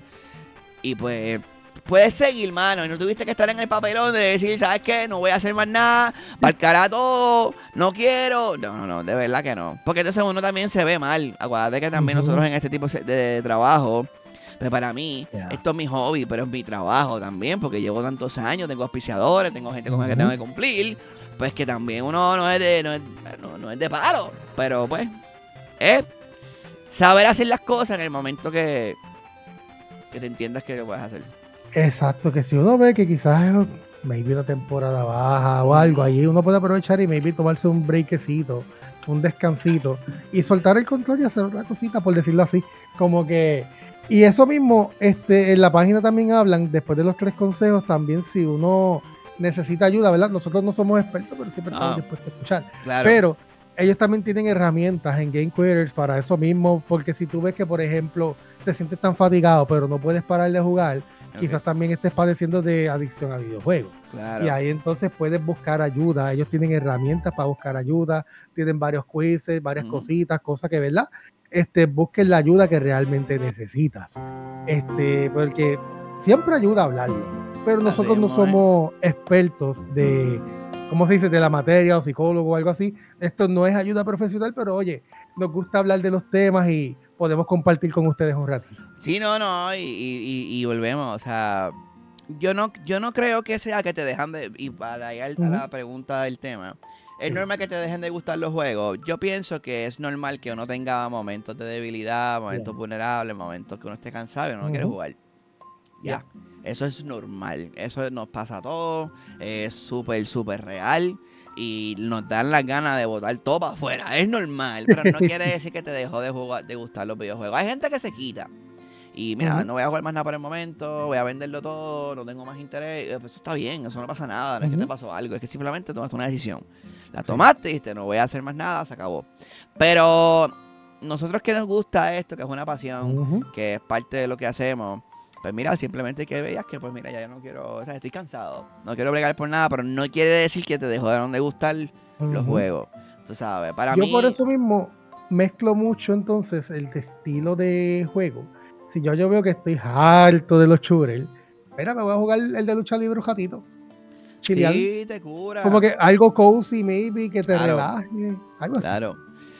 y pues puedes seguir, mano, y no tuviste que estar en el papelón de decir, ¿sabes qué? No voy a hacer más nada, para todo, no quiero. No, no, no, de verdad que no. Porque entonces uno también se ve mal. Acuérdate que también uh-huh. nosotros en este tipo de trabajo, pues para mí, yeah. esto es mi hobby, pero es mi trabajo también, porque llevo tantos años, tengo auspiciadores, tengo gente con la uh-huh. que tengo que cumplir, pues que también uno no es de, no es, no, no es de paro, pero pues, es saber hacer las cosas en el momento que, que te entiendas que lo puedes hacer. Exacto, que si uno ve que quizás es maybe una temporada baja o algo, ahí uno puede aprovechar y maybe tomarse un breakcito, un descansito y soltar el control y hacer otra cosita, por decirlo así, como que, y eso mismo, este, en la página también hablan, después de los tres consejos, también si uno necesita ayuda, ¿verdad? Nosotros no somos expertos, pero siempre estamos oh, dispuestos a escuchar, claro. Pero ellos también tienen herramientas en Game Quitters para eso mismo, porque si tú ves que, por ejemplo, te sientes tan fatigado, pero no puedes parar de jugar, okay. Quizás también estés padeciendo de adicción a videojuegos. Claro. Y ahí entonces puedes buscar ayuda. Ellos tienen herramientas para buscar ayuda, tienen varios quizzes, varias uh-huh. cositas, cosas que, ¿verdad? Este, busquen la ayuda que realmente necesitas. Este, porque siempre ayuda a hablarlo. Pero nosotros no somos expertos de, ¿cómo se dice?, de la materia o psicólogo o algo así. Esto no es ayuda profesional, pero oye, nos gusta hablar de los temas y podemos compartir con ustedes un ratito. Sí, no, no, y, y, y volvemos, o sea, yo no, yo no creo que sea que te dejan de, y para ir a uh-huh. la pregunta del tema, es sí. normal que te dejen de gustar los juegos. Yo pienso que es normal que uno tenga momentos de debilidad, momentos yeah. vulnerables, momentos que uno esté cansado y uno uh-huh. no quiere jugar. Ya, yeah. eso es normal, eso nos pasa a todos, es súper, súper real. Y nos dan las ganas de botar todo para afuera. Es normal, pero no quiere decir que te dejó de, jugar, de gustar los videojuegos. Hay gente que se quita. Y mira, uh-huh. no voy a jugar más nada por el momento, voy a venderlo todo, no tengo más interés. Eso está bien, eso no pasa nada, no uh-huh. es que te pasó algo, es que simplemente tomaste una decisión. La tomaste y dijiste, no voy a hacer más nada, se acabó. Pero nosotros que nos gusta esto, que es una pasión, uh-huh. que es parte de lo que hacemos, pues mira, simplemente que veas que pues mira, ya no quiero, o sea, estoy cansado, no quiero bregar por nada, pero no quiere decir que te dejaron de gustar uh-huh. los juegos, tú sabes, para yo mí... Yo por eso mismo mezclo mucho entonces el estilo de juego. Si yo, yo veo que estoy harto de los shooters, mira, me voy a jugar el de lucha libre un ratito. Chilear. Sí, te cura. Como que algo cozy, maybe, que te claro. relaje, algo así. Claro.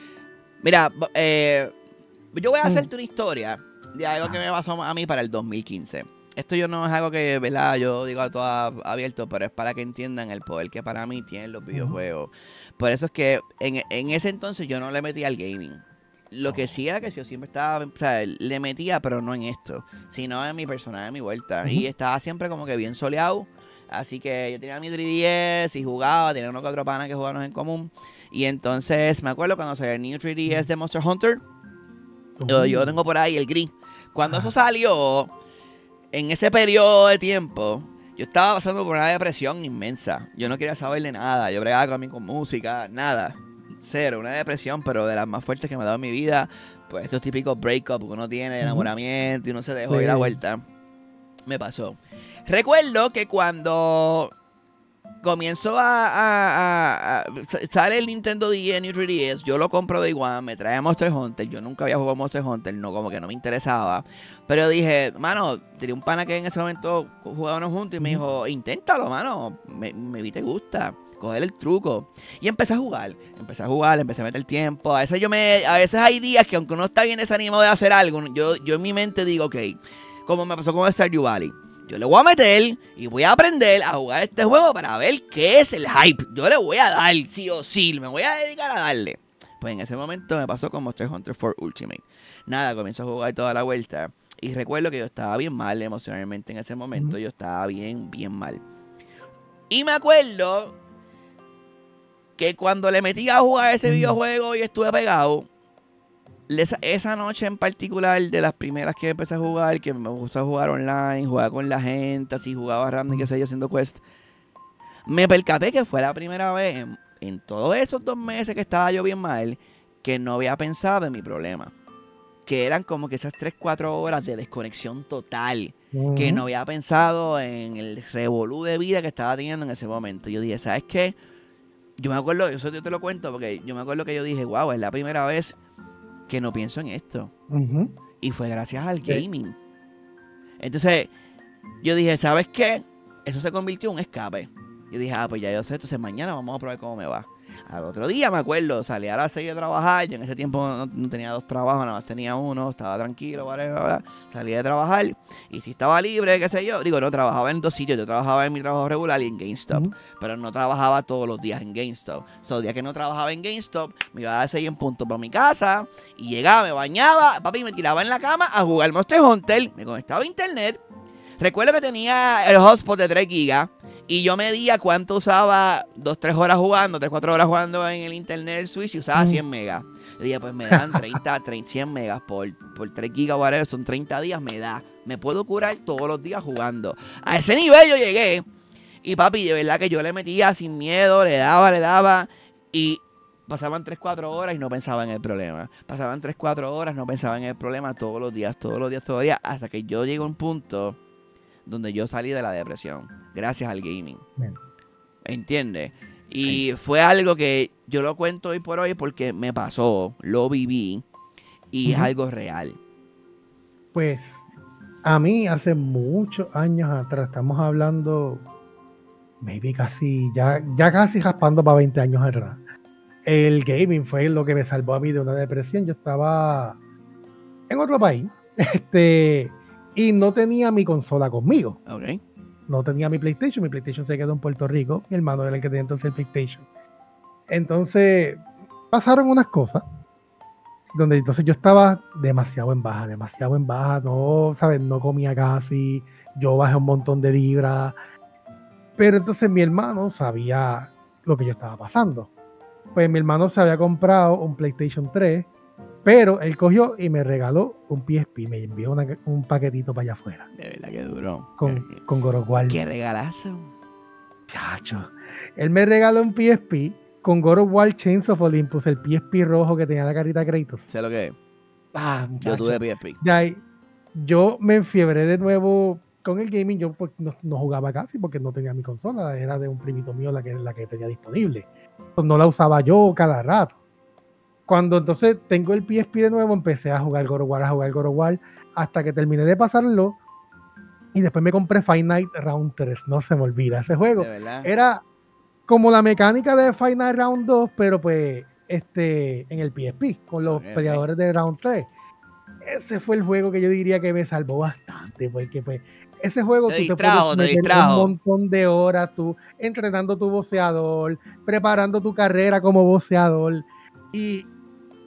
Mira, eh, yo voy a hacerte mm. una historia de algo que me pasó a mí para el dos mil quince. Esto yo no es algo que, ¿verdad? Yo digo a todo abierto, pero es para que entiendan el poder que para mí tienen los videojuegos. Uh-huh. Por eso es que en, en ese entonces yo no le metí al gaming. lo que sí era que yo siempre estaba, o sea, le metía, pero no en esto, sino en mi personaje, en mi vuelta. Uh-huh. Y estaba siempre como que bien soleado. Así que yo tenía mi tres D S y jugaba, tenía unos cuatro panas que jugábamos en común. Y entonces me acuerdo cuando salió el New tres D S de Monster Hunter. Uh-huh. yo, yo tengo por ahí el gris. Cuando uh-huh. eso salió, en ese periodo de tiempo, yo estaba pasando por una depresión inmensa. Yo no quería saber de nada. Yo bregaba conmigo con música, nada. Cero, una depresión, pero de las más fuertes que me ha dado en mi vida. Pues estos típicos break-up que uno tiene, uh-huh. enamoramiento, y uno se dejó sí. ir la vuelta. Me pasó. Recuerdo que cuando comienzo a, a, a, a sale el Nintendo D S New tres D S, yo lo compro de igual, me trae Monster Hunter. Yo nunca había jugado Monster Hunter, no, como que no me interesaba. Pero dije, mano, tenía un pana que en ese momento jugábamos juntos y me dijo, inténtalo, mano, me, me vi te gusta. Coger el truco. Y empecé a jugar. Empecé a jugar, empecé a meter tiempo. A veces yo me. A veces hay días que aunque uno está bien desanimado de hacer algo, yo, yo en mi mente digo, ok, como me pasó con el Stardew Valley. Yo le voy a meter y voy a aprender a jugar este juego para ver qué es el hype. Yo le voy a dar, sí o sí, me voy a dedicar a darle. Pues en ese momento me pasó con Monster Hunter cuatro Ultimate. Nada, comienzo a jugar toda la vuelta. Y recuerdo que yo estaba bien mal emocionalmente en ese momento. Yo estaba bien, bien mal. Y me acuerdo que cuando le metí a jugar ese videojuego y estuve pegado, esa, esa noche en particular, de las primeras que empecé a jugar, que me gustó jugar online, jugar con la gente, así jugaba random, qué sé yo, haciendo quest, me percaté que fue la primera vez en, en todos esos dos meses que estaba yo bien mal, que no había pensado en mi problema. Que eran como que esas tres, cuatro horas de desconexión total. Uh-huh. Que no había pensado en el revolú de vida que estaba teniendo en ese momento. Yo dije, ¿sabes qué? Yo me acuerdo, eso yo te lo cuento porque yo me acuerdo que yo dije, wow, es la primera vez que no pienso en esto. Uh-huh. Y fue gracias al gaming. Entonces, yo dije, ¿sabes qué? Eso se convirtió en un escape. Yo dije, ah, pues ya yo sé, entonces mañana vamos a probar cómo me va. Al otro día me acuerdo, salí a las seis de trabajar. Yo en ese tiempo no, no tenía dos trabajos, nada más tenía uno, estaba tranquilo, bla, bla, bla. Salí de trabajar y si estaba libre, qué sé yo. Digo, no, trabajaba en dos sitios. Yo trabajaba en mi trabajo regular y en GameStop, uh-huh. pero no trabajaba todos los días en GameStop. So, el día que no trabajaba en GameStop, me iba a dar seis en punto para mi casa y llegaba, me bañaba, papi, me tiraba en la cama a jugar Monster Hunter, me conectaba a internet. Recuerdo que tenía el hotspot de tres gigas. Y yo medía cuánto usaba dos, tres horas jugando, tres, cuatro horas jugando en el internet Switch y usaba cien megas. Yo dije, pues me dan treinta, treinta, cien megas por, por tres gigas, whatever, son treinta días, me da. Me puedo curar todos los días jugando. A ese nivel yo llegué. Y papi, de verdad que yo le metía sin miedo, le daba, le daba. Y pasaban tres, cuatro horas y no pensaba en el problema. Pasaban tres, cuatro horas, no pensaba en el problema todos los días, todos los días, todos los días. Hasta que yo llegué a un punto donde yo salí de la depresión, gracias al gaming. Bien. ¿Entiendes? Y sí. Fue algo que yo lo cuento hoy por hoy porque me pasó, lo viví y uh-huh. es algo real. Pues a mí hace muchos años atrás, estamos hablando, maybe casi, ya, ya casi raspando para veinte años atrás, el gaming fue lo que me salvó a mí de una depresión. Yo estaba en otro país, este... y no tenía mi consola conmigo. Okay. No tenía mi PlayStation. Mi PlayStation se quedó en Puerto Rico. Mi hermano era el que tenía entonces el PlayStation. Entonces, pasaron unas cosas donde entonces yo estaba demasiado en baja, demasiado en baja. No, ¿sabes? No comía casi. Yo bajé un montón de libras. Pero entonces mi hermano sabía lo que yo estaba pasando. Pues mi hermano se había comprado un PlayStation tres. Pero él cogió y me regaló un P S P. Me envió una, un paquetito para allá afuera. De verdad que duró. Con, eh, con God of War. ¡Qué regalazo! Chacho. Él me regaló un P S P con God of War Chains of Olympus. El P S P rojo que tenía la carita de Kratos. Sé lo que es. Ah, yo tuve P S P. De ahí, yo me enfiebré de nuevo con el gaming. Yo pues, no, no jugaba casi porque no tenía mi consola. Era de un primito mío la que, la que tenía disponible. Entonces, no la usaba yo cada rato. Cuando entonces tengo el P S P de nuevo, empecé a jugar God of War, a jugar God of War, hasta que terminé de pasarlo. Y después me compré Fight Night Round tres. No se me olvida ese juego. Era como la mecánica de Fight Night Round dos, pero pues este, en el P S P, con los okay, peleadores okay. de Round tres. Ese fue el juego que yo diría que me salvó bastante, porque pues ese juego te tú distrajo, te puedes meter un montón de horas tú entrenando tu boxeador, preparando tu carrera como boxeador. Y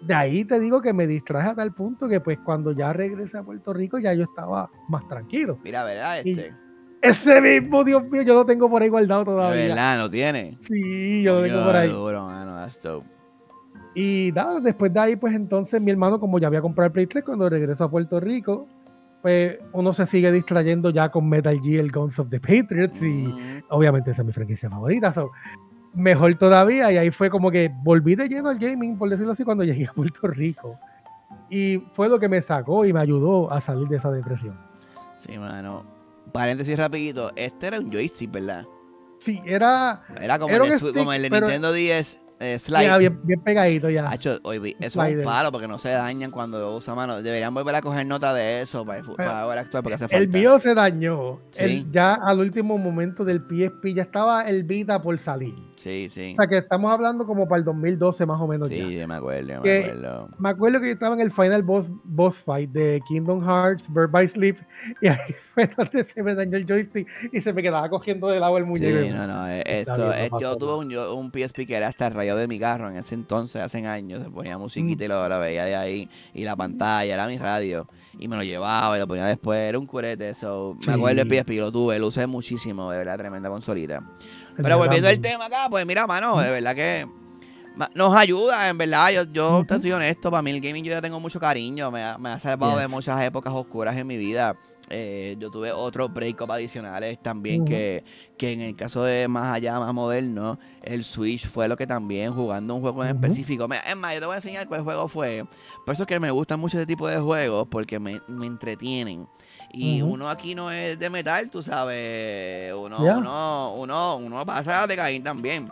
de ahí te digo que me distraje a tal punto que pues cuando ya regresé a Puerto Rico ya yo estaba más tranquilo. Mira, ¿verdad? Este. Y ese mismo, Dios mío, yo lo tengo por ahí guardado todavía. ¿De verdad? ¿Lo tiene? Sí, yo lo tengo por ahí. Duro, mano, that's dope. Y nada, después de ahí, pues entonces mi hermano, como ya había comprado el Play tres, cuando regresó a Puerto Rico, pues uno se sigue distrayendo ya con Metal Gear Guns of the Patriots y Mm. obviamente esa es mi franquicia favorita. So, mejor todavía, y ahí fue como que volví de lleno al gaming, por decirlo así, cuando llegué a Puerto Rico. Y fue lo que me sacó y me ayudó a salir de esa depresión. Sí, mano. Paréntesis rapidito, este era un joystick, ¿verdad? Sí, era... Era como, era el, de, stick, como el de pero, Nintendo diez eh, Slide. Ya, bien, bien pegadito ya. Hacho, oye, eso es un palo porque no se dañan cuando lo usan, mano. Deberían volver a coger nota de eso para, Pero, para ahora actuar porque hace falta. El mío se dañó. Sí. El, ya al último momento del P S P ya estaba el Vita por salir. Sí, sí. O sea que estamos hablando como para el dos mil doce más o menos. Sí, ya. Sí, me acuerdo, me que, acuerdo. Me acuerdo que yo estaba en el final boss, boss fight de Kingdom Hearts, Birth by Sleep, y ahí fue donde se me dañó el joystick y se me quedaba cogiendo de lado el muñeco. Sí, no, no, esto, es, yo tuve un, yo, un P S P que era hasta el rayo de mi carro en ese entonces, hace años, se ponía musiquita mm. y lo, lo veía de ahí, y la pantalla era mi radio, y me lo llevaba y lo ponía después, era un curete, so, sí. Me acuerdo del P S P, lo tuve, lo usé muchísimo, de verdad, tremenda consolita. Pero volviendo al tema acá, pues mira, mano, de verdad que nos ayuda, en verdad, yo, yo uh-huh. te soy honesto, para mí el gaming yo ya tengo mucho cariño, me ha, me ha salvado yes. de muchas épocas oscuras en mi vida. Eh, yo tuve otros break-up adicionales también uh-huh. que, que en el caso de más allá, más moderno, el Switch fue lo que también, jugando un juego en uh-huh. específico. Me, es más, yo te voy a enseñar cuál juego fue. Por eso es que me gustan mucho este tipo de juegos, porque me, me entretienen. Y uh-huh. uno aquí no es de metal, tú sabes, uno, yeah. uno, uno, uno pasa de Caín también.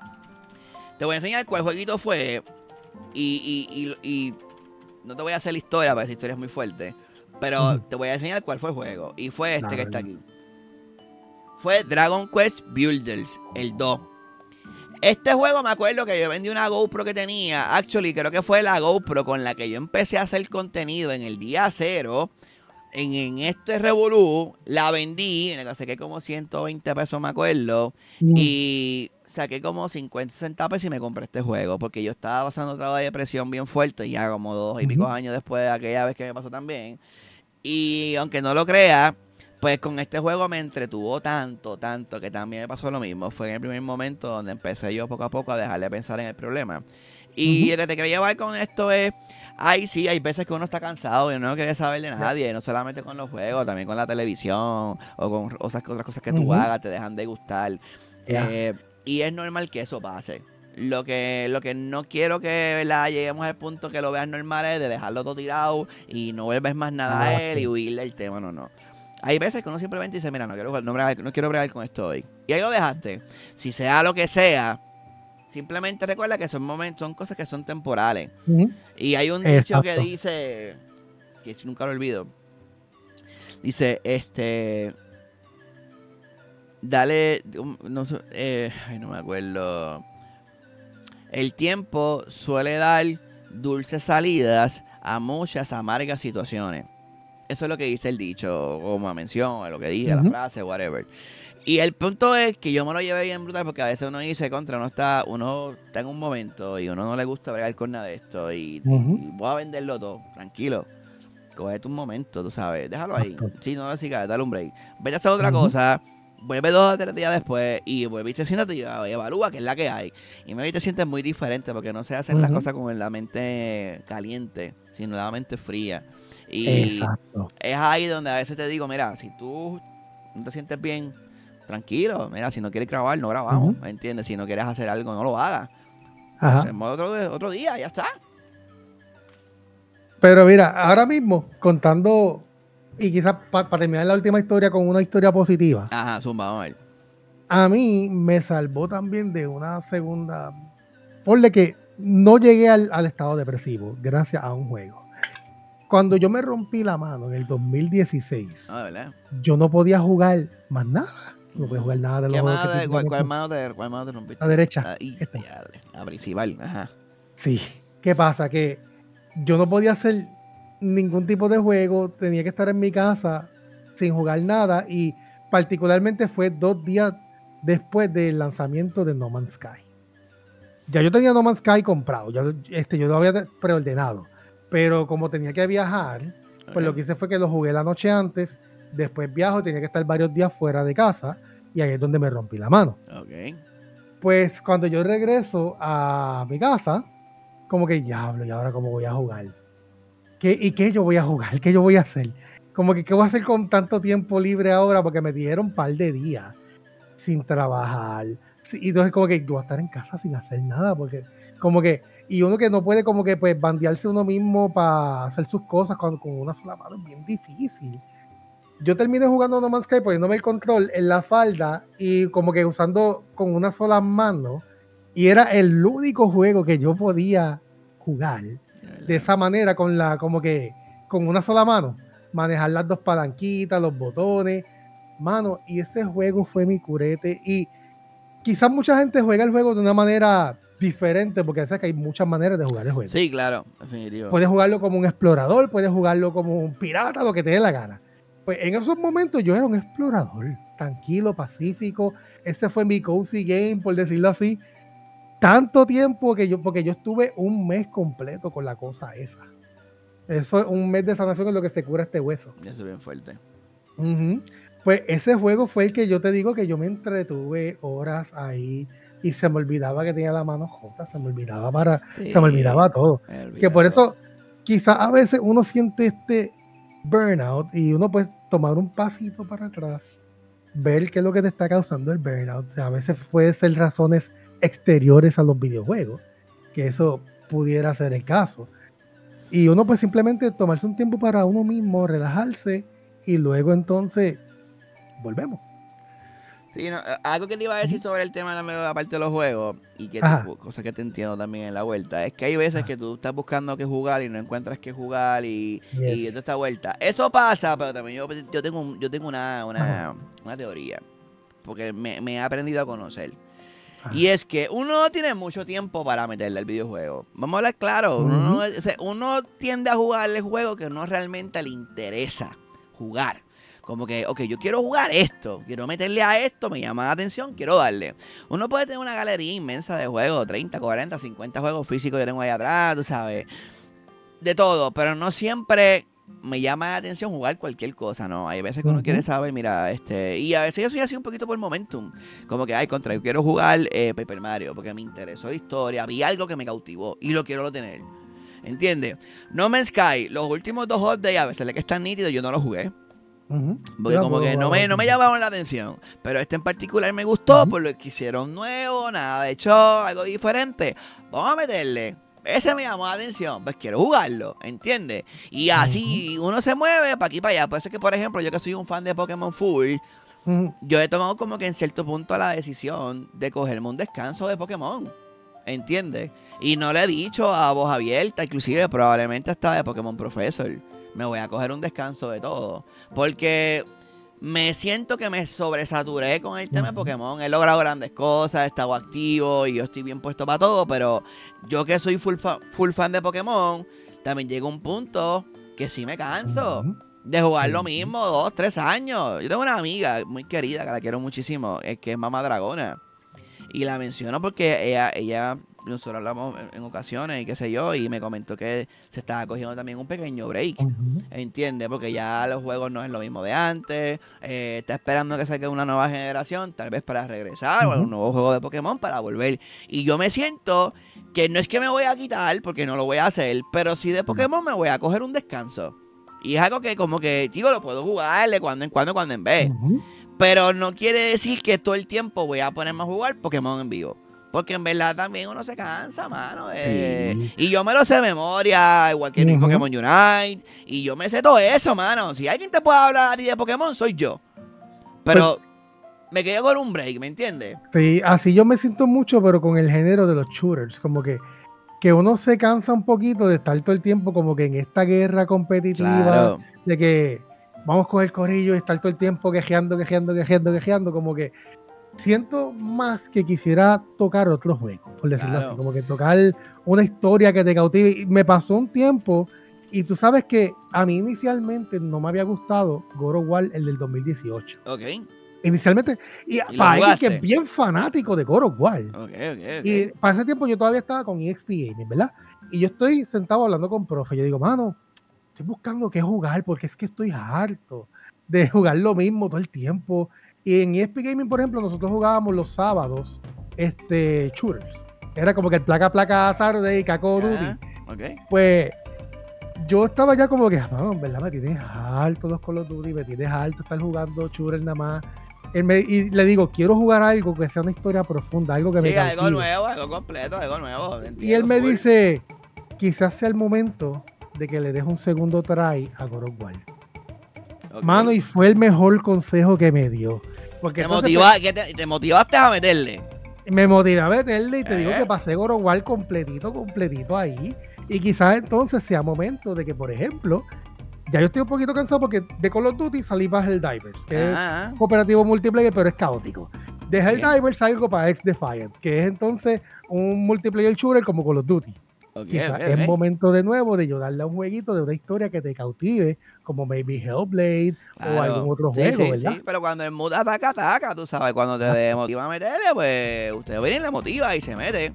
Te voy a enseñar cuál jueguito fue y, y, y, y no te voy a hacer la historia, porque esa historia es muy fuerte. Pero uh-huh. te voy a enseñar cuál fue el juego. Y fue este no, que no. está aquí. Fue Dragon Quest Builders, el dos. Este juego me acuerdo que yo vendí una GoPro que tenía. Actually, creo que fue la GoPro con la que yo empecé a hacer contenido en el día cero. En, en este Revolú. La vendí. Me saqué como ciento veinte pesos, me acuerdo. Uh-huh. Y saqué como cincuenta, sesenta pesos y me compré este juego. Porque yo estaba pasando otra depresión bien fuerte. Ya como dos y uh-huh. pico años después de aquella vez que me pasó también. Y aunque no lo crea, pues con este juego me entretuvo tanto, tanto, que también me pasó lo mismo. Fue en el primer momento donde empecé yo poco a poco a dejar de pensar en el problema. Y uh-huh. lo que te quiero llevar con esto es, ay, sí, hay veces que uno está cansado y uno no quiere saber de nadie, yeah. no solamente con los juegos, también con la televisión o con otras, otras cosas que uh-huh. tú hagas, te dejan de gustar. Yeah. Eh, y es normal que eso pase. Lo que, lo que no quiero que, ¿verdad?, lleguemos al punto que lo veas normal es de dejarlo todo tirado y no vuelves más nada ah, a él sí. y huirle el tema, no, no. Hay veces que uno simplemente dice, mira, no quiero, no, bregar, no quiero bregar con esto hoy. Y ahí lo dejaste. Si sea lo que sea, simplemente recuerda que son momentos, son cosas que son temporales. Uh-huh. Y hay un dicho que dice, que nunca lo olvido, dice, este... Dale, no, eh, ay, no me acuerdo... El tiempo suele dar dulces salidas a muchas amargas situaciones. Eso es lo que dice el dicho, o una mención, o lo que dije, uh-huh. la frase, whatever. Y el punto es que yo me lo llevé bien brutal porque a veces uno dice, contra, uno está, uno está en un momento y uno no le gusta bregar con nada de esto y, uh-huh. y voy a venderlo todo, tranquilo. Cógete un momento, tú sabes, déjalo ahí. Si no lo sigas, dale un break. Vete a hacer otra uh-huh. cosa. Vuelve dos o tres días después y vuelve y te siéntate y evalúa qué es la que hay. Y me te sientes muy diferente porque no se hacen uh-huh. las cosas con la mente caliente, sino la mente fría. Y Exacto. es ahí donde a veces te digo, mira, si tú no te sientes bien, tranquilo. Mira, si no quieres grabar, no grabamos, uh-huh. ¿me entiendes? Si no quieres hacer algo, no lo hagas. Hacemos otro, otro día, ya está. Pero mira, ahora mismo, contando... Y quizás para pa terminar la última historia con una historia positiva. Ajá, zumba, vamos a ver. A mí me salvó también de una segunda... Ponle que no llegué al, al estado depresivo gracias a un juego. Cuando yo me rompí la mano en el dos mil dieciséis, ah, ¿verdad? Yo no podía jugar más nada. No podía jugar nada de los ¿Qué juegos mano que de, ¿Cuál, cuál, mano te, ¿Cuál mano te rompiste? La derecha. Ah, y, la principal, ajá. Sí. ¿Qué pasa? Que yo no podía hacer... ningún tipo de juego, tenía que estar en mi casa sin jugar nada y particularmente fue dos días después del lanzamiento de No Man's Sky. ya yo tenía No Man's Sky comprado, ya, este, yo lo había preordenado, pero como tenía que viajar, pues Ok. lo que hice fue que lo jugué la noche antes, después viajo, tenía que estar varios días fuera de casa, y ahí es donde me rompí la mano. Ok. Pues cuando yo regreso a mi casa, como que diablo, ¿y ahora cómo voy a jugar? ¿Qué, ¿Y qué yo voy a jugar? ¿Qué yo voy a hacer? Como que, ¿qué voy a hacer con tanto tiempo libre ahora? Porque me dieron un par de días sin trabajar. Sí, y entonces como que yo voy a estar en casa sin hacer nada, porque como que, y uno que no puede como que pues bandearse uno mismo para hacer sus cosas con, con una sola mano es bien difícil. Yo terminé jugando No Man's Sky poniéndome el control en la falda y como que usando con una sola mano, y era el único juego que yo podía jugar de esa manera, con la, como que con una sola mano, manejar las dos palanquitas, los botones, mano, y ese juego fue mi curete. Y quizás mucha gente juega el juego de una manera diferente, porque sabes que hay muchas maneras de jugar el juego. Sí, claro, definitivo. Puedes jugarlo como un explorador, puedes jugarlo como un pirata, lo que te dé la gana. Pues en esos momentos yo era un explorador, tranquilo, pacífico. Ese fue mi cozy game, por decirlo así. Tanto tiempo que yo, porque yo estuve un mes completo con la cosa esa. Eso es un mes de sanación en lo que se cura este hueso. Eso es bien fuerte. Uh-huh. Pues ese juego fue el que yo te digo que yo me entretuve horas ahí y se me olvidaba que tenía la mano jota, se me olvidaba para, Sí, se me olvidaba todo. me olvidaba. Que por eso quizás a veces uno siente este burnout y uno puede tomar un pasito para atrás, ver qué es lo que te está causando el burnout. O sea, a veces puede ser razones exteriores a los videojuegos, que eso pudiera ser el caso. Y uno pues simplemente tomarse un tiempo para uno mismo, relajarse y luego entonces volvemos. Sí, no, algo que te iba a decir sobre el tema de la parte de los juegos y que Ajá. te, cosa que te entiendo también en la vuelta, es que hay veces Ajá. que tú estás buscando qué jugar y no encuentras qué jugar y, Yes. y toda esta vuelta. Eso pasa, pero también yo, yo tengo, un- yo tengo una, una, una teoría, porque me, me he aprendido a conocer. Ajá. Y es que uno no tiene mucho tiempo para meterle al videojuego. Vamos a hablar claro. Uno, no- Uh-huh. o sea, uno tiende a jugar el juego que no realmente le interesa jugar. Como que, ok, yo quiero jugar esto, quiero meterle a esto, me llama la atención, quiero darle. Uno puede tener una galería inmensa de juegos, treinta, cuarenta, cincuenta juegos físicos que tengo ahí atrás, tú sabes. De todo, pero no siempre me llama la atención jugar cualquier cosa, ¿no? Hay veces que uno Uh-huh. quiere saber, mira, este... Y a veces yo soy así un poquito por momentum. Como que, ay, contra, yo quiero jugar eh, Paper Mario porque me interesó la historia, vi algo que me cautivó y lo quiero tener. ¿Entiendes? No Man's Sky, los últimos dos updates, a veces le que están nítidos, yo no los jugué. Uh-huh. Porque Ya, como puedo que no jugar me, no me otro. llamaron la atención. Pero este en particular me gustó Ujú. por lo que hicieron nuevo, nada de hecho, algo diferente. Vamos a meterle. Ese me llamó la atención, pues quiero jugarlo, ¿entiendes? Y así uno se mueve para aquí para allá. Por eso es que, por ejemplo, yo que soy un fan de Pokémon Full, Ujú. yo he tomado como que en cierto punto la decisión de cogerme un descanso de Pokémon, ¿entiendes? Y no le he dicho a voz abierta, inclusive probablemente hasta de Pokémon Professor. Me voy a coger un descanso de todo. Porque me siento que me sobresaturé con el tema de Ujú. Pokémon. He logrado grandes cosas, he estado activo y yo estoy bien puesto para todo. Pero yo que soy full, fa- full fan de Pokémon, también llega un punto que sí me canso Ujú. de jugar lo Ujú. mismo dos, tres años. Yo tengo una amiga muy querida que la quiero muchísimo, es que es Mamá Dragona. Y la menciono porque ella, ella, nosotros hablamos en, en ocasiones y qué sé yo, y me comentó que se estaba cogiendo también un pequeño break. Ujú. ¿Entiendes? Porque ya los juegos no es lo mismo de antes. eh, está esperando que salga una nueva generación, tal vez para regresar, o Ujú. un nuevo juego de Pokémon para volver. Y yo me siento que no es que me voy a quitar, porque no lo voy a hacer, pero sí de Pokémon me voy a coger un descanso. Y es algo que como que, digo, lo puedo jugar de cuando en cuando, cuando en vez. Ujú. Pero no quiere decir que todo el tiempo voy a ponerme a jugar Pokémon en vivo. Porque en verdad también uno se cansa, mano. eh. Sí. Y yo me lo sé de memoria, igual que en Ujú. Pokémon Unite. Y yo me sé todo eso, mano. Si alguien te puede hablar a ti de Pokémon, soy yo. Pero me quedo con un break, ¿me entiendes? Sí, así yo me siento mucho, pero con el género de los shooters, como que, que uno se cansa un poquito de estar todo el tiempo como que en esta guerra competitiva, Claro. de que vamos con el corillo y estar todo el tiempo quejeando, quejeando, quejeando, quejeando, como que siento más que quisiera tocar otro juego, por decirlo Claro. así, como que tocar una historia que te cautive. Y me pasó un tiempo, y tú sabes que a mí inicialmente no me había gustado God of War, el del dos mil dieciocho. Ok. Inicialmente, y, ¿Y lo para alguien que jugaste? es bien fanático de God of War. Ok, ok, Y ok. para ese tiempo yo todavía estaba con E X P Gaming, ¿verdad? Y yo estoy sentado hablando con profe. Yo digo, mano, estoy buscando qué jugar porque es que estoy harto de jugar lo mismo todo el tiempo. Y en E X P Gaming, por ejemplo, nosotros jugábamos los sábados este, shooters. Era como que el placa placa Saturday y Caco Duty. Ajá, ok. Pues yo estaba ya como que, mano, en verdad me tienes harto los Call of Duty, me tienes harto estar jugando shooters nada más. Él me- y le digo, quiero jugar algo que sea una historia profunda, algo que me Sí, algo cautive. nuevo, algo completo, algo nuevo. Entiendo, Y él me full. dice, quizás sea el momento de que le deje un segundo try a God of War. Ok. Mano, y fue el mejor consejo que me dio. Porque ¿Te, entonces, motiva, ¿qué te, te motivaste a meterle? pues, me motivé a meterle y te Eh. digo que pasé God of War completito, completito ahí. Y quizás entonces sea momento de que, por ejemplo, ya yo estoy un poquito cansado porque de Call of Duty salí para Helldivers, que Ajá. es cooperativo multiplayer, pero es caótico. De Bien. Helldivers salgo para X-Defiant, que es entonces un multiplayer shooter como Call of Duty. Ok, Quizás ok, es ok. momento de nuevo de yo darle a un jueguito de una historia que te cautive, como maybe Hellblade o Claro. algún otro Sí, juego, sí, ¿verdad? sí, pero cuando el mood ataca, ataca, tú sabes, cuando te Exacto. motiva a meterle, pues usted viene y le motiva y se mete.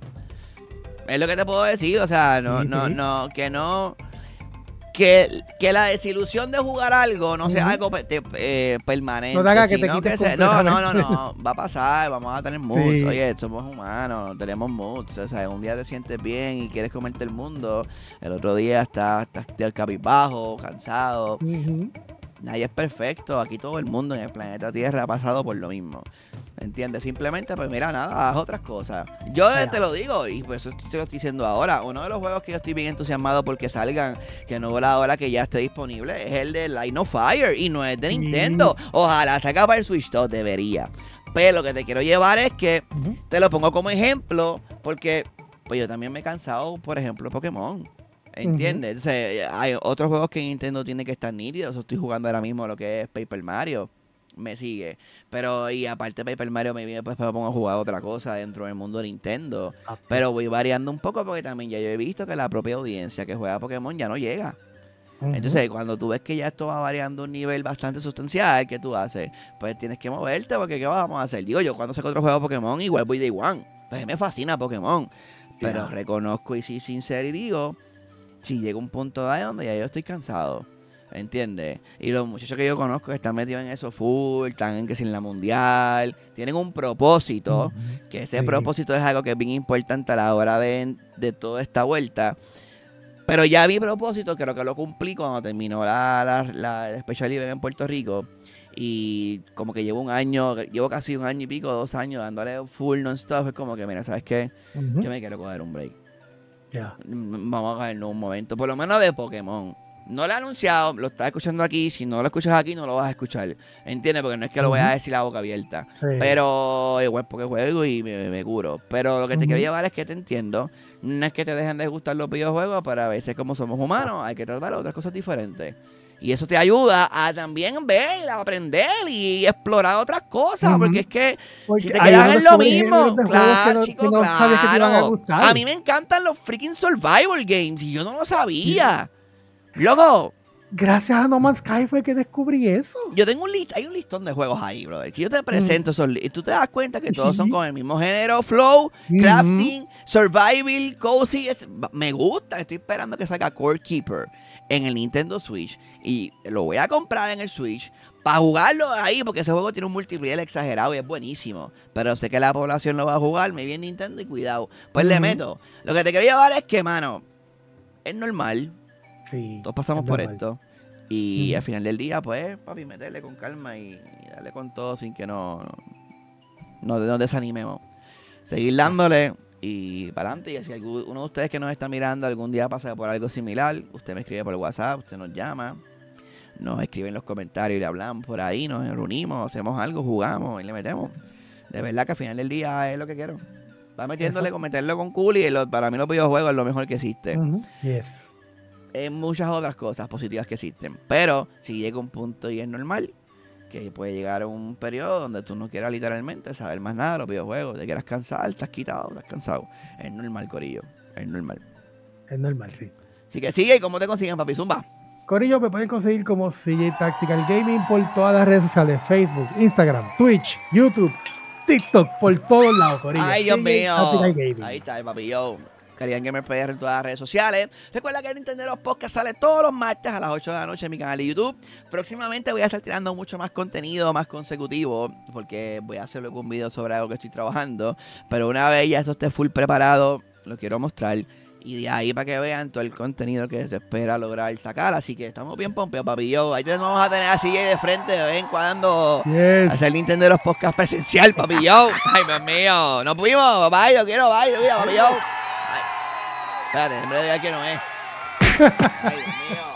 Es lo que te puedo decir, o sea, no, Sí, no, sí. no, que no, que, que la desilusión de jugar algo no sea Ujú. algo pe- te- eh, permanente, No te haga que te sino quites se- no, no, no, completamente. no, va a pasar, vamos a tener moods, Sí. oye, somos humanos, tenemos moods, o sea, un día te sientes bien y quieres comerte el mundo, el otro día estás, estás cabizbajo, cansado. Ujú. Nadie es perfecto, aquí todo el mundo en el planeta Tierra ha pasado por lo mismo. ¿Entiendes? Simplemente, pues mira, nada, haz otras cosas. Yo Mira. te lo digo, y pues eso te lo estoy diciendo ahora. Uno de los juegos que yo estoy bien entusiasmado porque salgan, que no veo la hora que ya esté disponible, es el de Line of Fire, y no es de Sí. Nintendo. Ojalá salga para el Switch dos, debería. Pero lo que te quiero llevar es que Ujú. te lo pongo como ejemplo, porque pues yo también me he cansado, por ejemplo, de Pokémon. ¿Entiendes? Entonces, hay otros juegos que Nintendo tiene que estar nítidos. Estoy jugando ahora mismo lo que es Paper Mario. Me sigue. Pero, y aparte de Paper Mario, me viene pues me pongo a jugar otra cosa dentro del mundo de Nintendo. Ah, Pero voy variando un poco porque también ya yo he visto que la propia audiencia que juega Pokémon ya no llega. ujú. Entonces, cuando tú ves que ya esto va variando a un nivel bastante sustancial, ¿qué tú haces? Pues tienes que moverte porque ¿qué vamos a hacer? Digo, yo cuando saco otro juego de Pokémon, igual voy Day One. Pues me fascina Pokémon. Pero Ya. reconozco y soy sincero y digo, si llega un punto de ahí donde ya yo estoy cansado, ¿entiendes? Y los muchachos que yo conozco que están metidos en eso full, están en que sin la mundial, tienen un propósito, Ujú. que ese Sí. propósito es algo que es bien importante a la hora de, de toda esta vuelta. Pero ya mi propósito creo que lo cumplí cuando terminó la, la, la el Special Event en Puerto Rico. Y como que llevo un año, llevo casi un año y pico, dos años dándole full non-stop. Es como que, mira, ¿sabes qué? Ujú. Yo me quiero coger un break. Ya. Mm, Vamos a cogernos un momento, por lo menos de Pokémon. No lo he anunciado, lo estás escuchando aquí. Si no lo escuchas aquí, no lo vas a escuchar. ¿Entiendes? Porque no es que lo voy a Ujú. decir a boca abierta. Sí. Pero igual porque juego y me, me curo. Pero lo que te Ujú. quiero llevar es que te entiendo. No es que te dejen de gustar los videojuegos, pero a veces como somos humanos hay que tratar otras cosas diferentes. Y eso te ayuda a también ver, a aprender y explorar otras cosas. Ujú. Porque es que Porque si te ahí quedas uno en lo descubre géneros mismo, de juegos que claro, no- chico, que no sabías que te iban a claro. gustar. A mí me encantan los freaking survival games y yo no lo sabía. Loco, Gracias a No Man's Sky fue que descubrí eso. yo tengo un list, hay un listón de juegos ahí, brother, que yo te presento esos li- y tú te das cuenta que todos son Sí. con el mismo género, flow, Ujú. crafting, survival, cozy, es- me gusta, estoy esperando que salga Core Keeper en el Nintendo Switch y lo voy a comprar en el Switch para jugarlo ahí porque ese juego tiene un multiplayer exagerado y es buenísimo, pero sé que la población lo va a jugar, me viene Nintendo y cuidado, pues le Ujú. meto. Lo que te quiero llevar es que, mano, es normal, Sí. todos pasamos es por normal. esto. Y Ujú. al final del día, pues, papi, meterle con calma y, y darle con todo sin que no, no, no nos desanimemos. Seguir dándole y para adelante. Y si algún- uno de ustedes que nos está mirando algún día pasa por algo similar, usted me escribe por WhatsApp, usted nos llama, nos escribe en los comentarios y le hablamos por ahí, nos reunimos, hacemos algo, jugamos y le metemos. De verdad que al final del día es lo que quiero. Va metiéndole, Eso. con meterlo con cool y lo- para mí los videojuegos es lo mejor que existe. Ujú. Yes. Hay muchas otras cosas positivas que existen. Pero si llega un punto y es normal, que puede llegar a un periodo donde tú no quieras literalmente saber más nada de los videojuegos, te quieras cansar, estás quitado, estás cansado. Es normal, corillo. Es normal. Es normal, sí. Así que sigue y cómo te consiguen, papi Zumba. Corillo, me pueden conseguir como C J Tactical Gaming por todas las redes sociales, Facebook, Instagram, Twitch, YouTube, TikTok, por todos lados, Corillo. Ay, Dios C J mío. Tactical Gaming. Ahí está el papillo. Carian Gamer P R en todas las redes sociales. Recuerda que Nintendo los Podcast sale todos los martes a las ocho de la noche en mi canal de YouTube. Próximamente voy a estar tirando mucho más contenido, más consecutivo, porque voy a hacerlo con un video sobre algo que estoy trabajando. Pero una vez ya esto esté full preparado, lo quiero mostrar. Y de ahí para que vean todo el contenido que se espera lograr sacar. Así que estamos bien pompeos, papillo. Ahí te vamos a tener así de frente de vez en cuando. Yes. Hacer Nintendo los Podcast presencial, papillo. Ay, Dios mío. No pudimos, bye, yo quiero, bye, mira, papillo. Espérate, en verdad que no es. Ay, Dios mío.